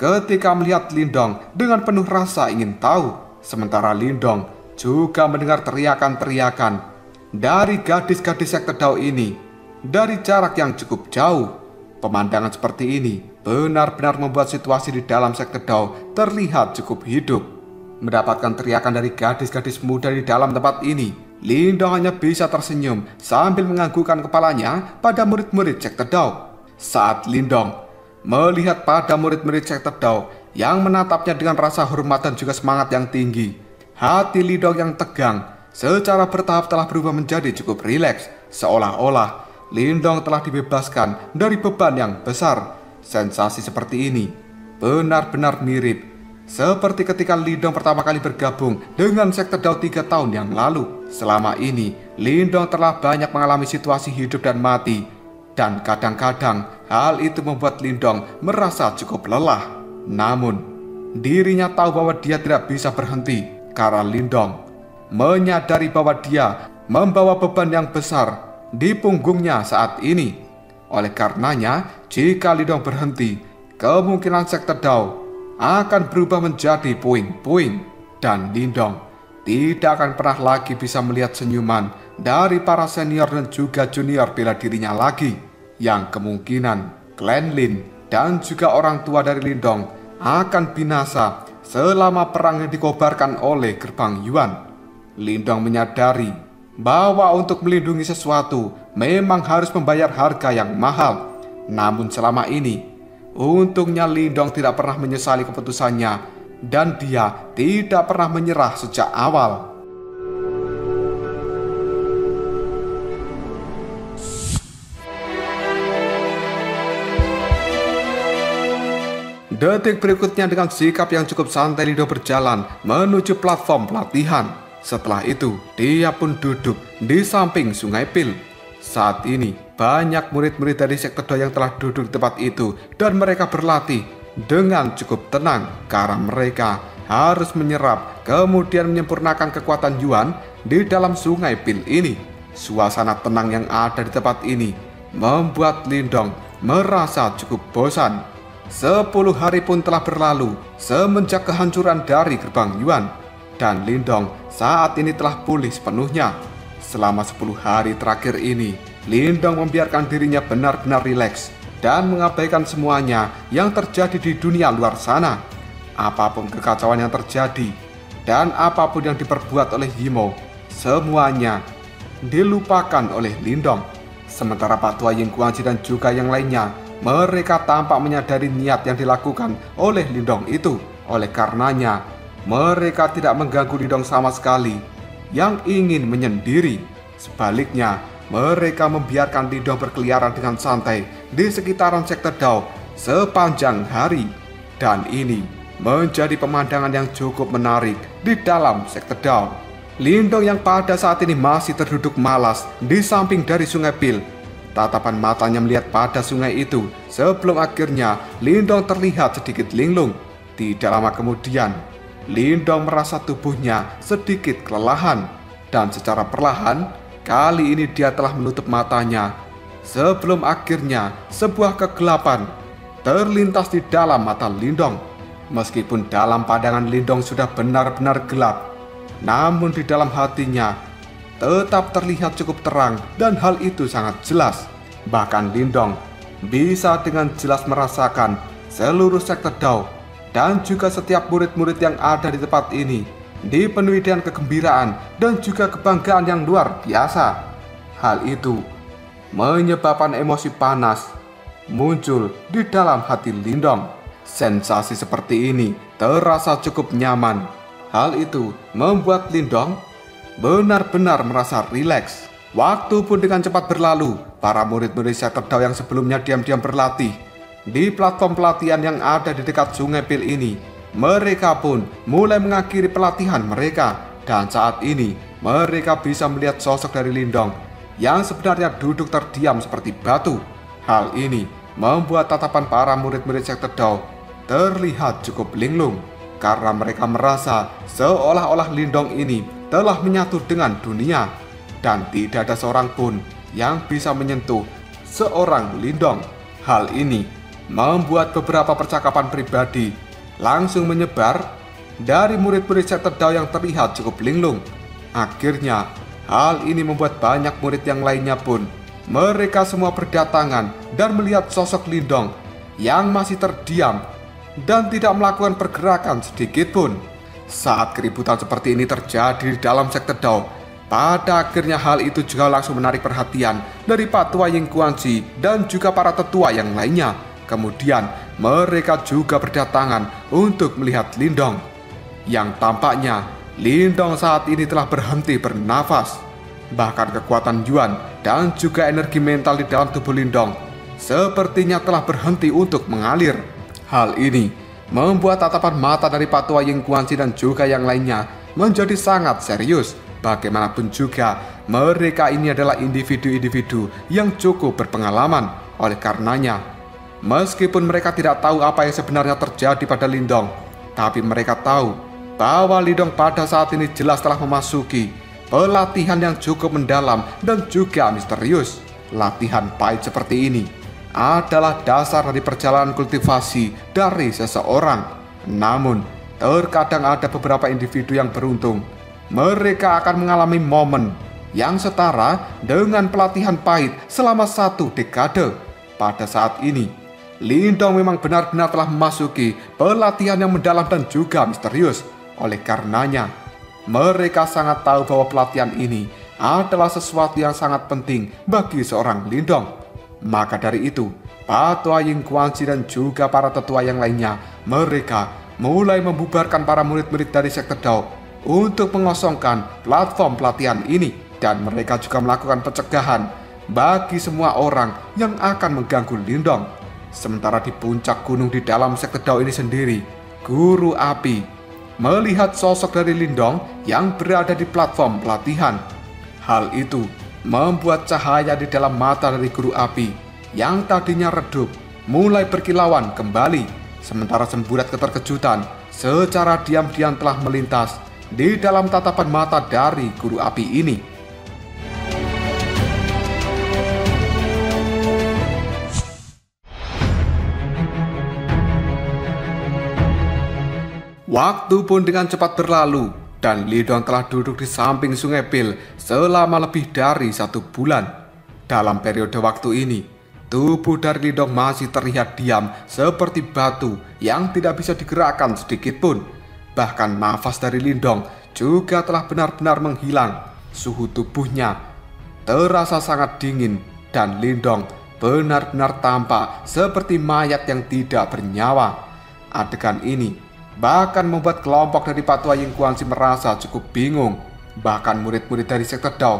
ketika melihat Lindong dengan penuh rasa ingin tahu. Sementara Lindong juga mendengar teriakan-teriakan dari gadis-gadis sekte Dao ini dari jarak yang cukup jauh. Pemandangan seperti ini benar-benar membuat situasi di dalam sekte Dao terlihat cukup hidup. Mendapatkan teriakan dari gadis-gadis muda di dalam tempat ini, Lindong hanya bisa tersenyum sambil menganggukkan kepalanya pada murid-murid sekte Dao. Saat Lindong melihat pada murid-murid sekte Dao yang menatapnya dengan rasa hormat dan juga semangat yang tinggi, hati Lindong yang tegang secara bertahap telah berubah menjadi cukup rileks, seolah-olah Lindong telah dibebaskan dari beban yang besar. Sensasi seperti ini benar-benar mirip seperti ketika Lindong pertama kali bergabung dengan sekte Dao tiga tahun yang lalu. Selama ini Lindong telah banyak mengalami situasi hidup dan mati, dan kadang-kadang hal itu membuat Lindong merasa cukup lelah. Namun dirinya tahu bahwa dia tidak bisa berhenti karena Lindong menyadari bahwa dia membawa beban yang besar di punggungnya saat ini. Oleh karenanya, jika Lindong berhenti, kemungkinan sekte Dao akan berubah menjadi puing-puing, dan Lindong tidak akan pernah lagi bisa melihat senyuman dari para senior dan juga junior bela dirinya lagi, yang kemungkinan klan Lin dan juga orang tua dari Lindong akan binasa selama perang yang dikobarkan oleh gerbang Yuan. Lindong menyadari bahwa untuk melindungi sesuatu memang harus membayar harga yang mahal. Namun selama ini untungnya Lindong tidak pernah menyesali keputusannya, dan dia tidak pernah menyerah sejak awal. Detik berikutnya dengan sikap yang cukup santai Lindong berjalan menuju platform pelatihan. Setelah itu dia pun duduk di samping Sungai Pil. Saat ini banyak murid-murid dari sekte Dao yang telah duduk di tempat itu, dan mereka berlatih dengan cukup tenang karena mereka harus menyerap kemudian menyempurnakan kekuatan Yuan di dalam Sungai Pil ini. Suasana tenang yang ada di tempat ini membuat Lindong merasa cukup bosan. Sepuluh hari pun telah berlalu semenjak kehancuran dari gerbang Yuan, dan Lindong saat ini telah pulih sepenuhnya. Selama sepuluh hari terakhir ini, Lindong membiarkan dirinya benar-benar rileks dan mengabaikan semuanya yang terjadi di dunia luar sana. Apapun kekacauan yang terjadi dan apapun yang diperbuat oleh Yimo, semuanya dilupakan oleh Lindong. Sementara Pak Tua Ying Guangji dan juga yang lainnya, mereka tampak menyadari niat yang dilakukan oleh Lindong itu. Oleh karenanya, mereka tidak mengganggu Lindong sama sekali yang ingin menyendiri. Sebaliknya, mereka membiarkan Lindong berkeliaran dengan santai di sekitaran sekte Dao sepanjang hari. Dan ini menjadi pemandangan yang cukup menarik di dalam sekte Dao. Lindong yang pada saat ini masih terduduk malas di samping dari Sungai Pil. Tatapan matanya melihat pada sungai itu sebelum akhirnya Lindong terlihat sedikit linglung. Tidak lama kemudian, Lindong merasa tubuhnya sedikit kelelahan, dan secara perlahan kali ini dia telah menutup matanya sebelum akhirnya sebuah kegelapan terlintas di dalam mata Lindong. Meskipun dalam pandangan Lindong sudah benar-benar gelap, namun di dalam hatinya tetap terlihat cukup terang, dan hal itu sangat jelas. Bahkan Lindong bisa dengan jelas merasakan seluruh sekte Dao dan juga setiap murid-murid yang ada di tempat ini dipenuhi dengan kegembiraan dan juga kebanggaan yang luar biasa. Hal itu menyebabkan emosi panas muncul di dalam hati Lindong. Sensasi seperti ini terasa cukup nyaman. Hal itu membuat Lindong benar-benar merasa rileks. Waktu pun dengan cepat berlalu. Para murid-murid sekte Dao yang sebelumnya diam-diam berlatih di platform pelatihan yang ada di dekat Sungai Pil ini, mereka pun mulai mengakhiri pelatihan mereka. Dan saat ini mereka bisa melihat sosok dari Lindong yang sebenarnya duduk terdiam seperti batu. Hal ini membuat tatapan para murid-murid sekte Dao terlihat cukup linglung, karena mereka merasa seolah-olah Lindong ini telah menyatu dengan dunia, dan tidak ada seorang pun yang bisa menyentuh seorang Lindong. Hal ini membuat beberapa percakapan pribadi langsung menyebar dari murid-murid sekte Dao yang terlihat cukup linglung. Akhirnya, hal ini membuat banyak murid yang lainnya pun mereka semua berdatangan dan melihat sosok Lindong yang masih terdiam dan tidak melakukan pergerakan sedikit pun. Saat keributan seperti ini terjadi di dalam sekte Dao, pada akhirnya hal itu juga langsung menarik perhatian dari Patua Ying Guanxi dan juga para tetua yang lainnya. Kemudian mereka juga berdatangan untuk melihat Lindong, yang tampaknya Lindong saat ini telah berhenti bernafas. Bahkan kekuatan Yuan dan juga energi mental di dalam tubuh Lindong sepertinya telah berhenti untuk mengalir. Hal ini membuat tatapan mata dari Patua Ying Guanxi dan juga yang lainnya menjadi sangat serius. Bagaimanapun juga, mereka ini adalah individu-individu yang cukup berpengalaman. Oleh karenanya, meskipun mereka tidak tahu apa yang sebenarnya terjadi pada Lindong, tapi mereka tahu bahwa Lindong pada saat ini jelas telah memasuki pelatihan yang cukup mendalam dan juga misterius. Latihan pahit seperti ini adalah dasar dari perjalanan kultivasi dari seseorang. Namun, terkadang ada beberapa individu yang beruntung. Mereka akan mengalami momen yang setara dengan pelatihan pahit selama satu dekade. Pada saat ini, Lindong memang benar-benar telah memasuki pelatihan yang mendalam dan juga misterius. Oleh karenanya, mereka sangat tahu bahwa pelatihan ini adalah sesuatu yang sangat penting bagi seorang Lindong. Maka dari itu, Patua Ying Guanxi dan juga para tetua yang lainnya, mereka mulai membubarkan para murid-murid dari sekte Dao untuk mengosongkan platform pelatihan ini. Dan mereka juga melakukan pencegahan bagi semua orang yang akan mengganggu Lindong. Sementara di puncak gunung di dalam sekte Dao ini sendiri, Guru Api melihat sosok dari Lindong yang berada di platform pelatihan. Hal itu membuat cahaya di dalam mata dari Guru Api yang tadinya redup mulai berkilauan kembali. Sementara semburat keterkejutan secara diam-diam telah melintas di dalam tatapan mata dari Guru Api ini. Waktu pun dengan cepat berlalu dan Lindong telah duduk di samping Sungai Pil selama lebih dari satu bulan. Dalam periode waktu ini, tubuh dari Lindong masih terlihat diam seperti batu yang tidak bisa digerakkan sedikit pun. Bahkan nafas dari Lindong juga telah benar-benar menghilang. Suhu tubuhnya terasa sangat dingin dan Lindong benar-benar tampak seperti mayat yang tidak bernyawa. Adegan ini bahkan membuat kelompok dari Patua Ying Guanxi merasa cukup bingung. Bahkan murid-murid dari sekte Dao,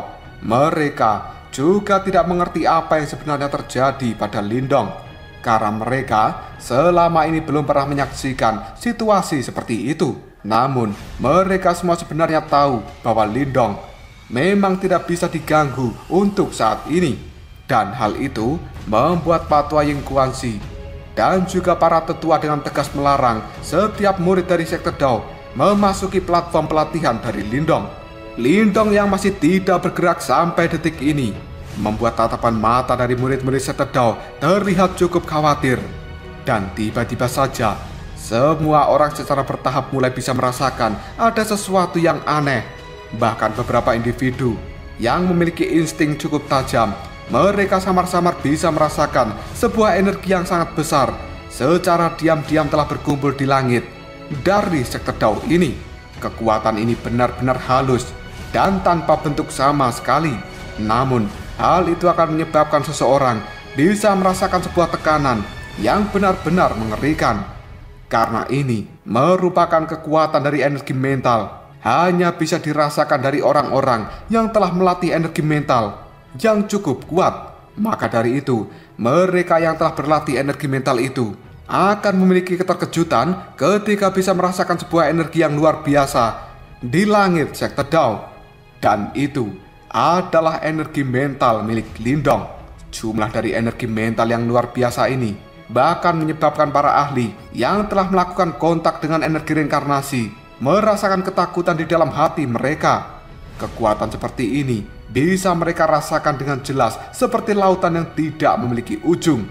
mereka juga tidak mengerti apa yang sebenarnya terjadi pada Lindong, karena mereka selama ini belum pernah menyaksikan situasi seperti itu. Namun, mereka semua sebenarnya tahu bahwa Lindong memang tidak bisa diganggu untuk saat ini. Dan hal itu membuat Patua Ying Guanxi dan juga para tetua dengan tegas melarang setiap murid dari sekte Dao memasuki platform pelatihan dari Lindong. Lindong yang masih tidak bergerak sampai detik ini membuat tatapan mata dari murid-murid sekte Dao terlihat cukup khawatir. Dan tiba-tiba saja, semua orang secara bertahap mulai bisa merasakan ada sesuatu yang aneh. Bahkan beberapa individu yang memiliki insting cukup tajam, mereka samar-samar bisa merasakan sebuah energi yang sangat besar secara diam-diam telah berkumpul di langit dari sekte Dao ini. Kekuatan ini benar-benar halus dan tanpa bentuk sama sekali. Namun, hal itu akan menyebabkan seseorang bisa merasakan sebuah tekanan yang benar-benar mengerikan. Karena ini merupakan kekuatan dari energi mental, hanya bisa dirasakan dari orang-orang yang telah melatih energi mental yang cukup kuat. Maka dari itu, mereka yang telah berlatih energi mental itu akan memiliki keterkejutan ketika bisa merasakan sebuah energi yang luar biasa di langit sekte Dao. Dan itu adalah energi mental milik Lindong. Jumlah dari energi mental yang luar biasa ini bahkan menyebabkan para ahli yang telah melakukan kontak dengan energi reinkarnasi merasakan ketakutan di dalam hati mereka. Kekuatan seperti ini bisa mereka rasakan dengan jelas seperti lautan yang tidak memiliki ujung.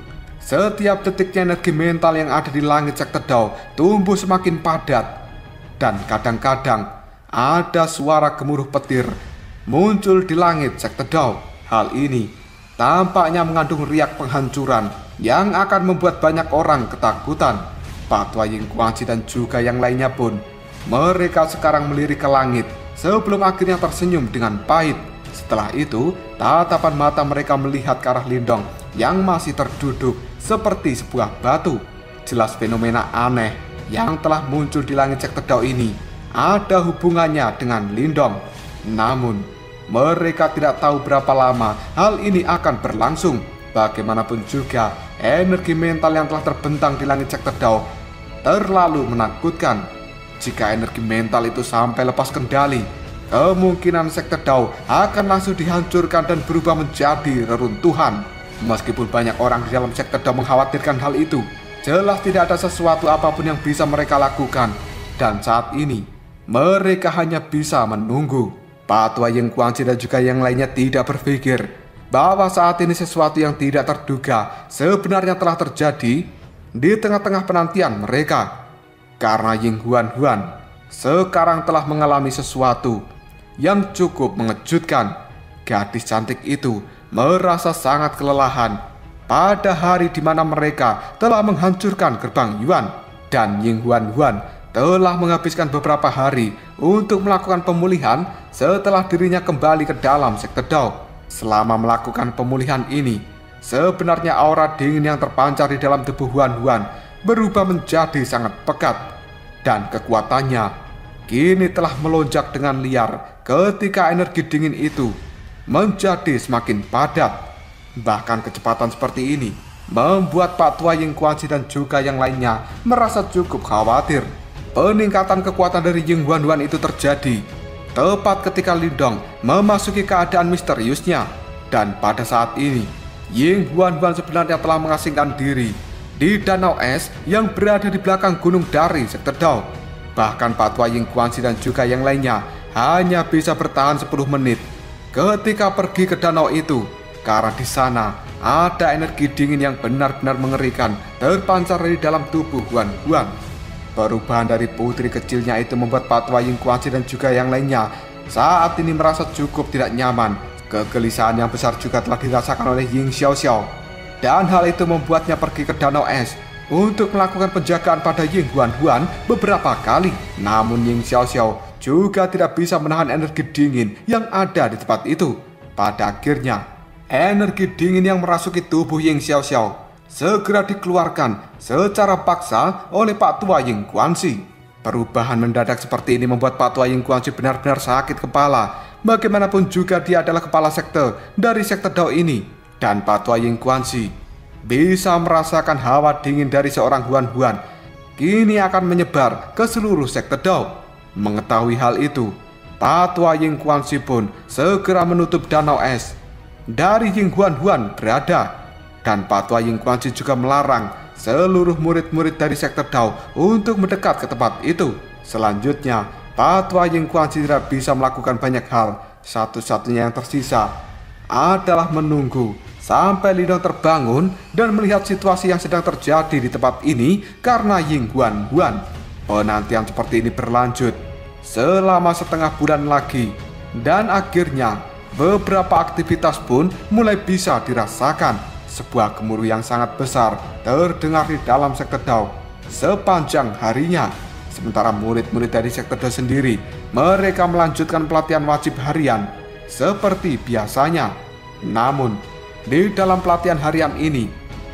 Setiap detiknya energi mental yang ada di langit sektor Dao tumbuh semakin padat. Dan kadang-kadang ada suara gemuruh petir muncul di langit sektor Dao. Hal ini tampaknya mengandung riak penghancuran yang akan membuat banyak orang ketakutan. Pak Tua Ying Guangxi dan juga yang lainnya pun, mereka sekarang melirik ke langit sebelum akhirnya tersenyum dengan pahit. Setelah itu, tatapan mata mereka melihat ke arah Lindong yang masih terduduk seperti sebuah batu. Jelas fenomena aneh yang telah muncul di langit sektor Dao ini ada hubungannya dengan Lindong. Namun, mereka tidak tahu berapa lama hal ini akan berlangsung. Bagaimanapun juga, energi mental yang telah terbentang di langit sektor Dao terlalu menakutkan. Jika energi mental itu sampai lepas kendali, kemungkinan sektor Dao akan langsung dihancurkan dan berubah menjadi reruntuhan. Meskipun banyak orang di dalam sektor Dao mengkhawatirkan hal itu, jelas tidak ada sesuatu apapun yang bisa mereka lakukan. Dan saat ini, mereka hanya bisa menunggu. Pak Tua Ying Guangxi dan juga yang lainnya tidak berpikir bahwa saat ini sesuatu yang tidak terduga sebenarnya telah terjadi di tengah-tengah penantian mereka. Karena Ying Huan Huan sekarang telah mengalami sesuatu yang cukup mengejutkan. Gadis cantik itu merasa sangat kelelahan pada hari di mana mereka telah menghancurkan gerbang Yuan. Dan Ying Huan Huan telah menghabiskan beberapa hari untuk melakukan pemulihan setelah dirinya kembali ke dalam sektor Dao. Selama melakukan pemulihan ini, sebenarnya aura dingin yang terpancar di dalam tubuh Huan Huan berubah menjadi sangat pekat. Dan kekuatannya kini telah melonjak dengan liar ketika energi dingin itu menjadi semakin padat. Bahkan kecepatan seperti ini membuat Pak Tua Ying Guangxi dan juga yang lainnya merasa cukup khawatir. Peningkatan kekuatan dari Ying Huan Huan itu terjadi tepat ketika Lindong memasuki keadaan misteriusnya. Dan pada saat ini, Ying Huan Huan sebenarnya telah mengasingkan diri di danau es yang berada di belakang gunung dari sektor Dao. Bahkan Pak Tua Ying Guangxi dan juga yang lainnya hanya bisa bertahan sepuluh menit ketika pergi ke danau itu, karena di sana ada energi dingin yang benar-benar mengerikan terpancar dari dalam tubuh Huan Huan. Perubahan dari putri kecilnya itu membuat Pak Tua Ying Guangxi dan juga yang lainnya saat ini merasa cukup tidak nyaman. Kegelisahan yang besar juga telah dirasakan oleh Ying Xiao Xiao. Dan hal itu membuatnya pergi ke danau es untuk melakukan penjagaan pada Ying Huan Huan beberapa kali. Namun Ying Xiao Xiao juga tidak bisa menahan energi dingin yang ada di tempat itu. Pada akhirnya, energi dingin yang merasuki tubuh Ying Xiao Xiao segera dikeluarkan secara paksa oleh Pak Tua Ying Guangxi. Perubahan mendadak seperti ini membuat Pak Tua Ying Guangxi benar-benar sakit kepala. Bagaimanapun juga dia adalah kepala sekte dari sektor Dao ini. Dan Pak Tua Ying Guangxi bisa merasakan hawa dingin dari seorang Huan Huan kini akan menyebar ke seluruh sektor Dao. Mengetahui hal itu, Pak Tua Ying Guangxi pun segera menutup danau es dari Ying Huan Huan berada. Dan Pak Tua Ying Guangxi juga melarang seluruh murid-murid dari sektor Dao untuk mendekat ke tempat itu. Selanjutnya, Pak Tua Ying Guangxi tidak bisa melakukan banyak hal. Satu-satunya yang tersisa adalah menunggu sampai Lindong terbangun dan melihat situasi yang sedang terjadi di tempat ini karena Ying Huan Huan. Penantian seperti ini berlanjut selama setengah bulan lagi, dan akhirnya beberapa aktivitas pun mulai bisa dirasakan. Sebuah gemuruh yang sangat besar terdengar di dalam sektor Dao sepanjang harinya. Sementara murid-murid dari sektor Dao sendiri, mereka melanjutkan pelatihan wajib harian seperti biasanya. Namun, di dalam pelatihan harian ini,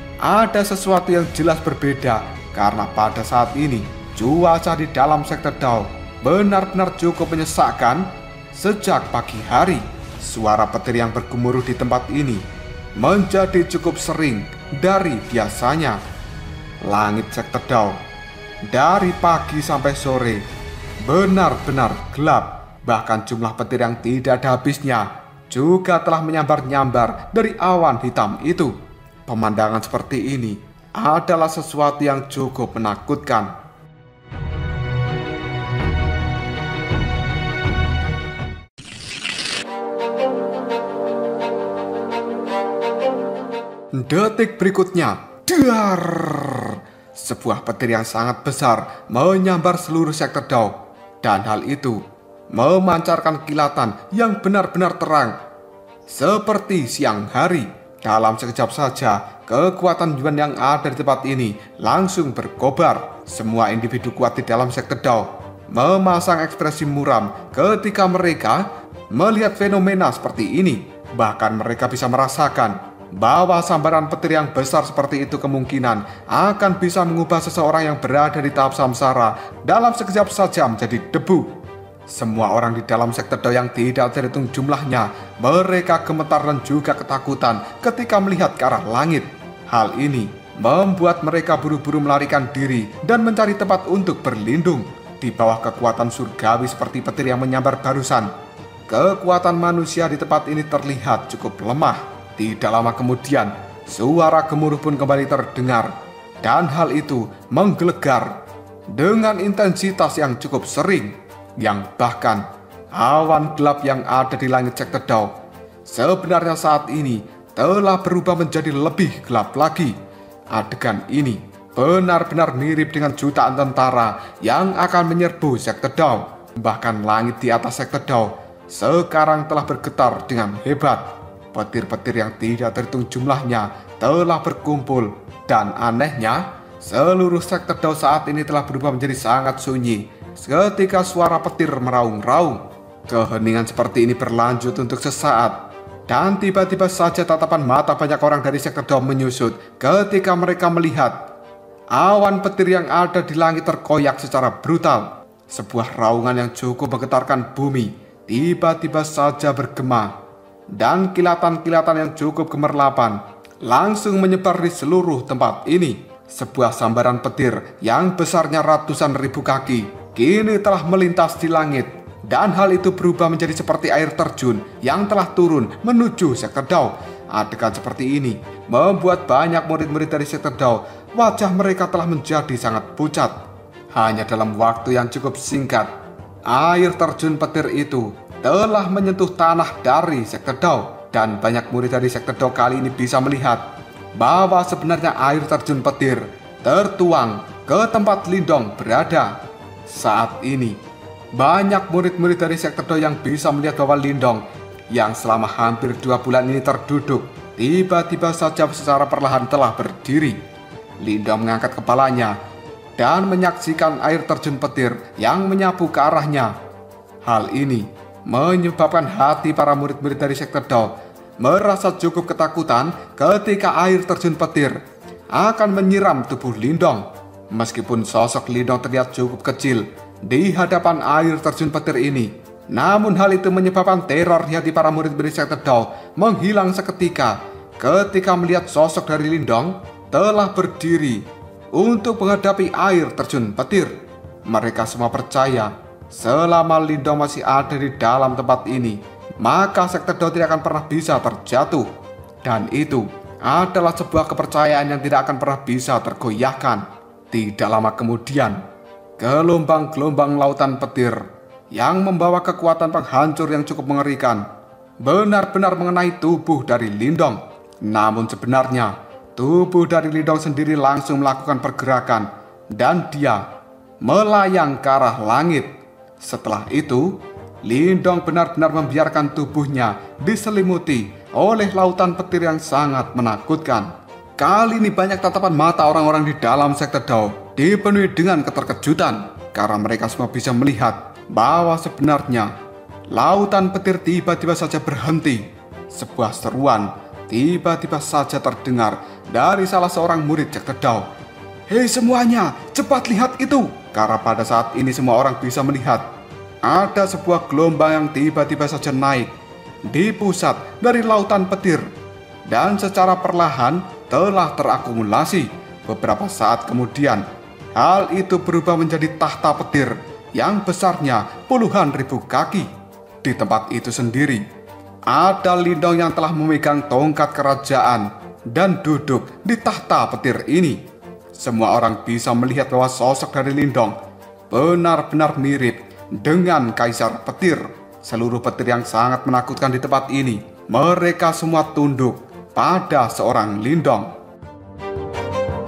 ada sesuatu yang jelas berbeda. Karena pada saat ini, cuaca di dalam sektor Dao benar-benar cukup menyesakkan. Sejak pagi hari, suara petir yang bergemuruh di tempat ini menjadi cukup sering dari biasanya. Langit sektor Dao dari pagi sampai sore benar-benar gelap. Bahkan jumlah petir yang tidak ada habisnya juga telah menyambar-nyambar dari awan hitam itu. Pemandangan seperti ini adalah sesuatu yang cukup menakutkan. Detik berikutnya, Duar! Sebuah petir yang sangat besar menyambar seluruh sektor Dao, dan hal itu memancarkan kilatan yang benar-benar terang seperti siang hari. Dalam sekejap saja, kekuatan Yuan yang ada di tempat ini langsung berkobar. Semua individu kuat di dalam sektor Dao memasang ekspresi muram ketika mereka melihat fenomena seperti ini. Bahkan mereka bisa merasakan bahwa sambaran petir yang besar seperti itu kemungkinan akan bisa mengubah seseorang yang berada di tahap samsara dalam sekejap saja menjadi debu. Semua orang di dalam sektor Dao yang tidak terhitung jumlahnya, mereka gemetar dan juga ketakutan ketika melihat ke arah langit. Hal ini membuat mereka buru-buru melarikan diri dan mencari tempat untuk berlindung. Di bawah kekuatan surgawi seperti petir yang menyambar barusan, kekuatan manusia di tempat ini terlihat cukup lemah. Tidak lama kemudian, suara gemuruh pun kembali terdengar, dan hal itu menggelegar dengan intensitas yang cukup sering. Yang bahkan awan gelap yang ada di langit sektor Dao sebenarnya saat ini telah berubah menjadi lebih gelap lagi. Adegan ini benar-benar mirip dengan jutaan tentara yang akan menyerbu sektor Dao. Bahkan langit di atas sektor Dao sekarang telah bergetar dengan hebat. Petir-petir yang tidak terhitung jumlahnya telah berkumpul, dan anehnya seluruh sektor Dao saat ini telah berubah menjadi sangat sunyi. Ketika suara petir meraung-raung, keheningan seperti ini berlanjut untuk sesaat, dan tiba-tiba saja tatapan mata banyak orang dari sektor Dao menyusut ketika mereka melihat awan petir yang ada di langit terkoyak secara brutal. Sebuah raungan yang cukup menggetarkan bumi tiba-tiba saja bergema, dan kilatan-kilatan yang cukup gemerlapan langsung menyebar di seluruh tempat ini. Sebuah sambaran petir yang besarnya ratusan ribu kaki kini telah melintas di langit, dan hal itu berubah menjadi seperti air terjun yang telah turun menuju sektor Dao. Adegan seperti ini membuat banyak murid-murid dari sektor Dao wajah mereka telah menjadi sangat pucat. Hanya dalam waktu yang cukup singkat, air terjun petir itu telah menyentuh tanah dari sektor Dao, dan banyak murid dari sektor Dao kali ini bisa melihat bahwa sebenarnya air terjun petir tertuang ke tempat Lindong berada. Saat ini, banyak murid-murid dari sektor Dao yang bisa melihat bahwa Lindong yang selama hampir dua bulan ini terduduk, tiba-tiba saja secara perlahan telah berdiri. Lindong mengangkat kepalanya dan menyaksikan air terjun petir yang menyapu ke arahnya. Hal ini menyebabkan hati para murid-murid dari sektor Dao merasa cukup ketakutan ketika air terjun petir akan menyiram tubuh Lindong. Meskipun sosok Lindong terlihat cukup kecil di hadapan air terjun petir ini, namun hal itu menyebabkan teror di hati para murid-murid sektor Dao menghilang seketika ketika melihat sosok dari Lindong telah berdiri untuk menghadapi air terjun petir. Mereka semua percaya selama Lindong masih ada di dalam tempat ini, maka sektor Dao tidak akan pernah bisa terjatuh. Dan itu adalah sebuah kepercayaan yang tidak akan pernah bisa tergoyahkan. Tidak lama kemudian, gelombang-gelombang lautan petir yang membawa kekuatan penghancur yang cukup mengerikan benar-benar mengenai tubuh dari Lindong. Namun sebenarnya, tubuh dari Lindong sendiri langsung melakukan pergerakan, dan dia melayang ke arah langit. Setelah itu, Lindong benar-benar membiarkan tubuhnya diselimuti oleh lautan petir yang sangat menakutkan. Kali ini banyak tatapan mata orang-orang di dalam sektor Dao dipenuhi dengan keterkejutan, karena mereka semua bisa melihat bahwa sebenarnya lautan petir tiba-tiba saja berhenti. Sebuah seruan tiba-tiba saja terdengar dari salah seorang murid sektor Dao. "Hei semuanya, cepat lihat itu!" Karena pada saat ini semua orang bisa melihat ada sebuah gelombang yang tiba-tiba saja naik di pusat dari lautan petir, dan secara perlahan telah terakumulasi. Beberapa saat kemudian, hal itu berubah menjadi tahta petir yang besarnya puluhan ribu kaki. Di tempat itu sendiri, ada Lindong yang telah memegang tongkat kerajaan dan duduk di tahta petir ini. Semua orang bisa melihat bahwa sosok dari Lindong benar-benar mirip dengan Kaisar Petir. Seluruh petir yang sangat menakutkan di tempat ini, mereka semua tunduk pada seorang Lindong.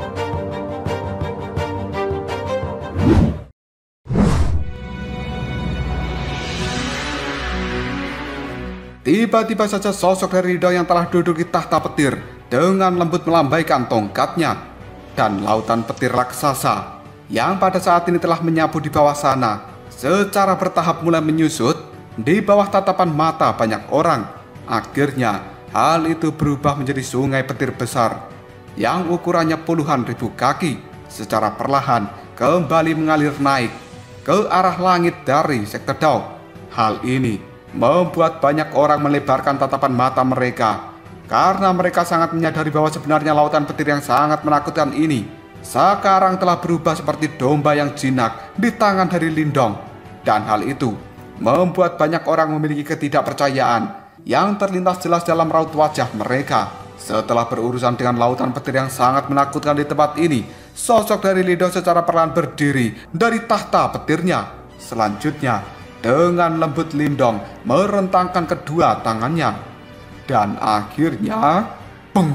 Tiba-tiba saja sosok dari Lindong yang telah duduk di tahta petir dengan lembut melambaikan tongkatnya. Dan lautan petir raksasa yang pada saat ini telah menyapu di bawah sana secara bertahap mulai menyusut di bawah tatapan mata banyak orang. Akhirnya hal itu berubah menjadi sungai petir besar yang ukurannya puluhan ribu kaki secara perlahan kembali mengalir naik ke arah langit dari sekte Dao. Hal ini membuat banyak orang melebarkan tatapan mata mereka karena mereka sangat menyadari bahwa sebenarnya lautan petir yang sangat menakutkan ini sekarang telah berubah seperti domba yang jinak di tangan dari Lindong. Dan hal itu membuat banyak orang memiliki ketidakpercayaan yang terlintas jelas dalam raut wajah mereka. Setelah berurusan dengan lautan petir yang sangat menakutkan di tempat ini, sosok dari Lindong secara perlahan berdiri dari tahta petirnya. Selanjutnya, dengan lembut Lindong merentangkan kedua tangannya. Dan akhirnya, peng,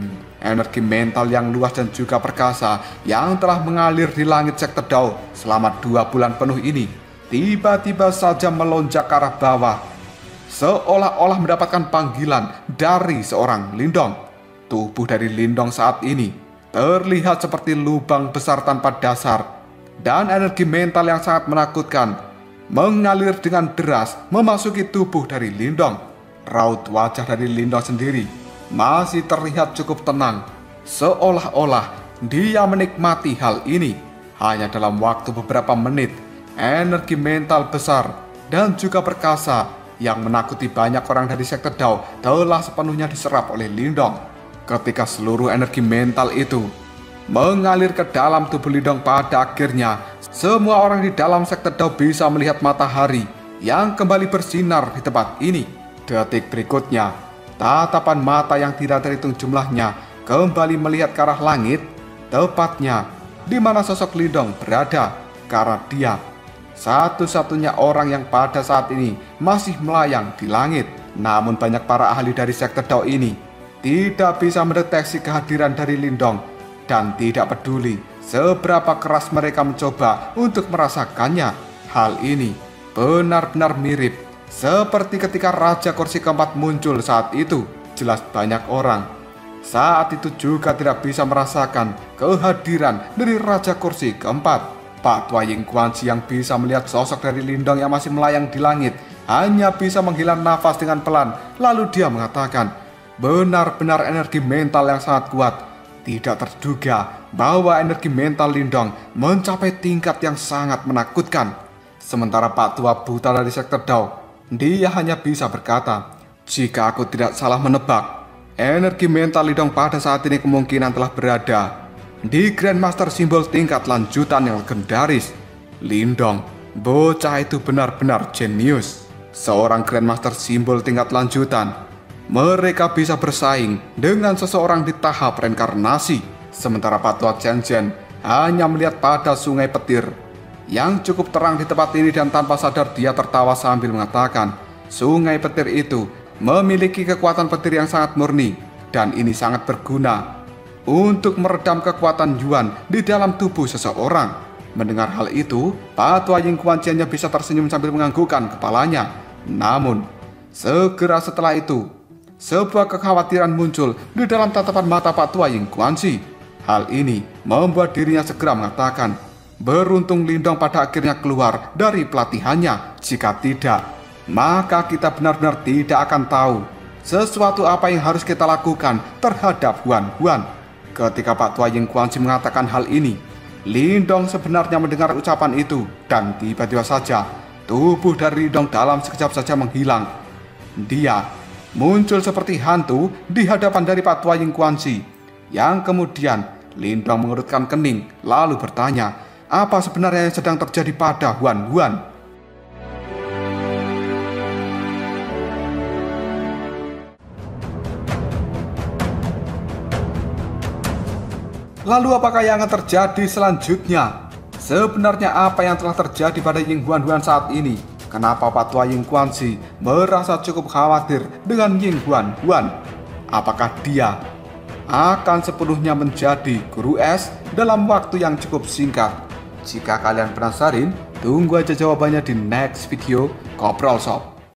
energi mental yang luas dan juga perkasa yang telah mengalir di langit sekte Dao selama dua bulan penuh ini tiba-tiba saja melonjak ke arah bawah, seolah-olah mendapatkan panggilan dari seorang Lindong. Tubuh dari Lindong saat ini terlihat seperti lubang besar tanpa dasar, dan energi mental yang sangat menakutkan mengalir dengan deras memasuki tubuh dari Lindong. Raut wajah dari Lindong sendiri masih terlihat cukup tenang, seolah-olah dia menikmati hal ini. Hanya dalam waktu beberapa menit, energi mental besar dan juga perkasa yang menakuti banyak orang dari sekte Dao telah sepenuhnya diserap oleh Lindong. Ketika seluruh energi mental itu mengalir ke dalam tubuh Lindong, pada akhirnya semua orang di dalam sekte Dao bisa melihat matahari yang kembali bersinar di tempat ini. Detik berikutnya, tatapan mata yang tidak terhitung jumlahnya kembali melihat ke arah langit, tepatnya di mana sosok Lindong berada, karena dia satu-satunya orang yang pada saat ini masih melayang di langit. Namun banyak para ahli dari sekte Dao ini tidak bisa mendeteksi kehadiran dari Lindong dan tidak peduli seberapa keras mereka mencoba untuk merasakannya. Hal ini benar-benar mirip seperti ketika Raja Kursi keempat muncul saat itu. Jelas banyak orang saat itu juga tidak bisa merasakan kehadiran dari Raja Kursi keempat. Pak Tua Ying Guanxi yang bisa melihat sosok dari Lindong yang masih melayang di langit hanya bisa menghela nafas dengan pelan. Lalu dia mengatakan, benar-benar energi mental yang sangat kuat. Tidak terduga bahwa energi mental Lindong mencapai tingkat yang sangat menakutkan. Sementara Pak Tua buta dari sekte Dao, dia hanya bisa berkata, jika aku tidak salah menebak, energi mental Lindong pada saat ini kemungkinan telah berada di Grandmaster simbol tingkat lanjutan yang legendaris. Lindong, bocah itu benar-benar jenius. Seorang Grandmaster simbol tingkat lanjutan, mereka bisa bersaing dengan seseorang di tahap reinkarnasi. Sementara Pak Tua Chen Chen hanya melihat pada sungai petir yang cukup terang di tempat ini, dan tanpa sadar dia tertawa sambil mengatakan, sungai petir itu memiliki kekuatan petir yang sangat murni, dan ini sangat berguna untuk meredam kekuatan Yuan di dalam tubuh seseorang. Mendengar hal itu, Pak Tua Ying Guanxi hanya bisa tersenyum sambil menganggukkan kepalanya. Namun, segera setelah itu, sebuah kekhawatiran muncul di dalam tatapan mata Pak Tua Ying Guanxi. Hal ini membuat dirinya segera mengatakan, beruntung Lindong pada akhirnya keluar dari pelatihannya. Jika tidak, maka kita benar-benar tidak akan tahu sesuatu apa yang harus kita lakukan terhadap Huan Huan. Ketika Pak Tua Ying Guanxi mengatakan hal ini, Lindong sebenarnya mendengar ucapan itu, dan tiba-tiba saja tubuh dari Lindong dalam sekejap saja menghilang. Dia muncul seperti hantu di hadapan dari Pak Tua Ying Guanxi, yang kemudian Lindong mengerutkan kening lalu bertanya, apa sebenarnya yang sedang terjadi pada Huan Huan? Lalu apakah yang akan terjadi selanjutnya? Sebenarnya apa yang telah terjadi pada Ying Huan Huan saat ini? Kenapa Pak Tua Ying Guanxi merasa cukup khawatir dengan Ying Huan Huan? Apakah dia akan sepenuhnya menjadi guru es dalam waktu yang cukup singkat? Jika kalian penasaran, tunggu aja jawabannya di next video Koprol Shop.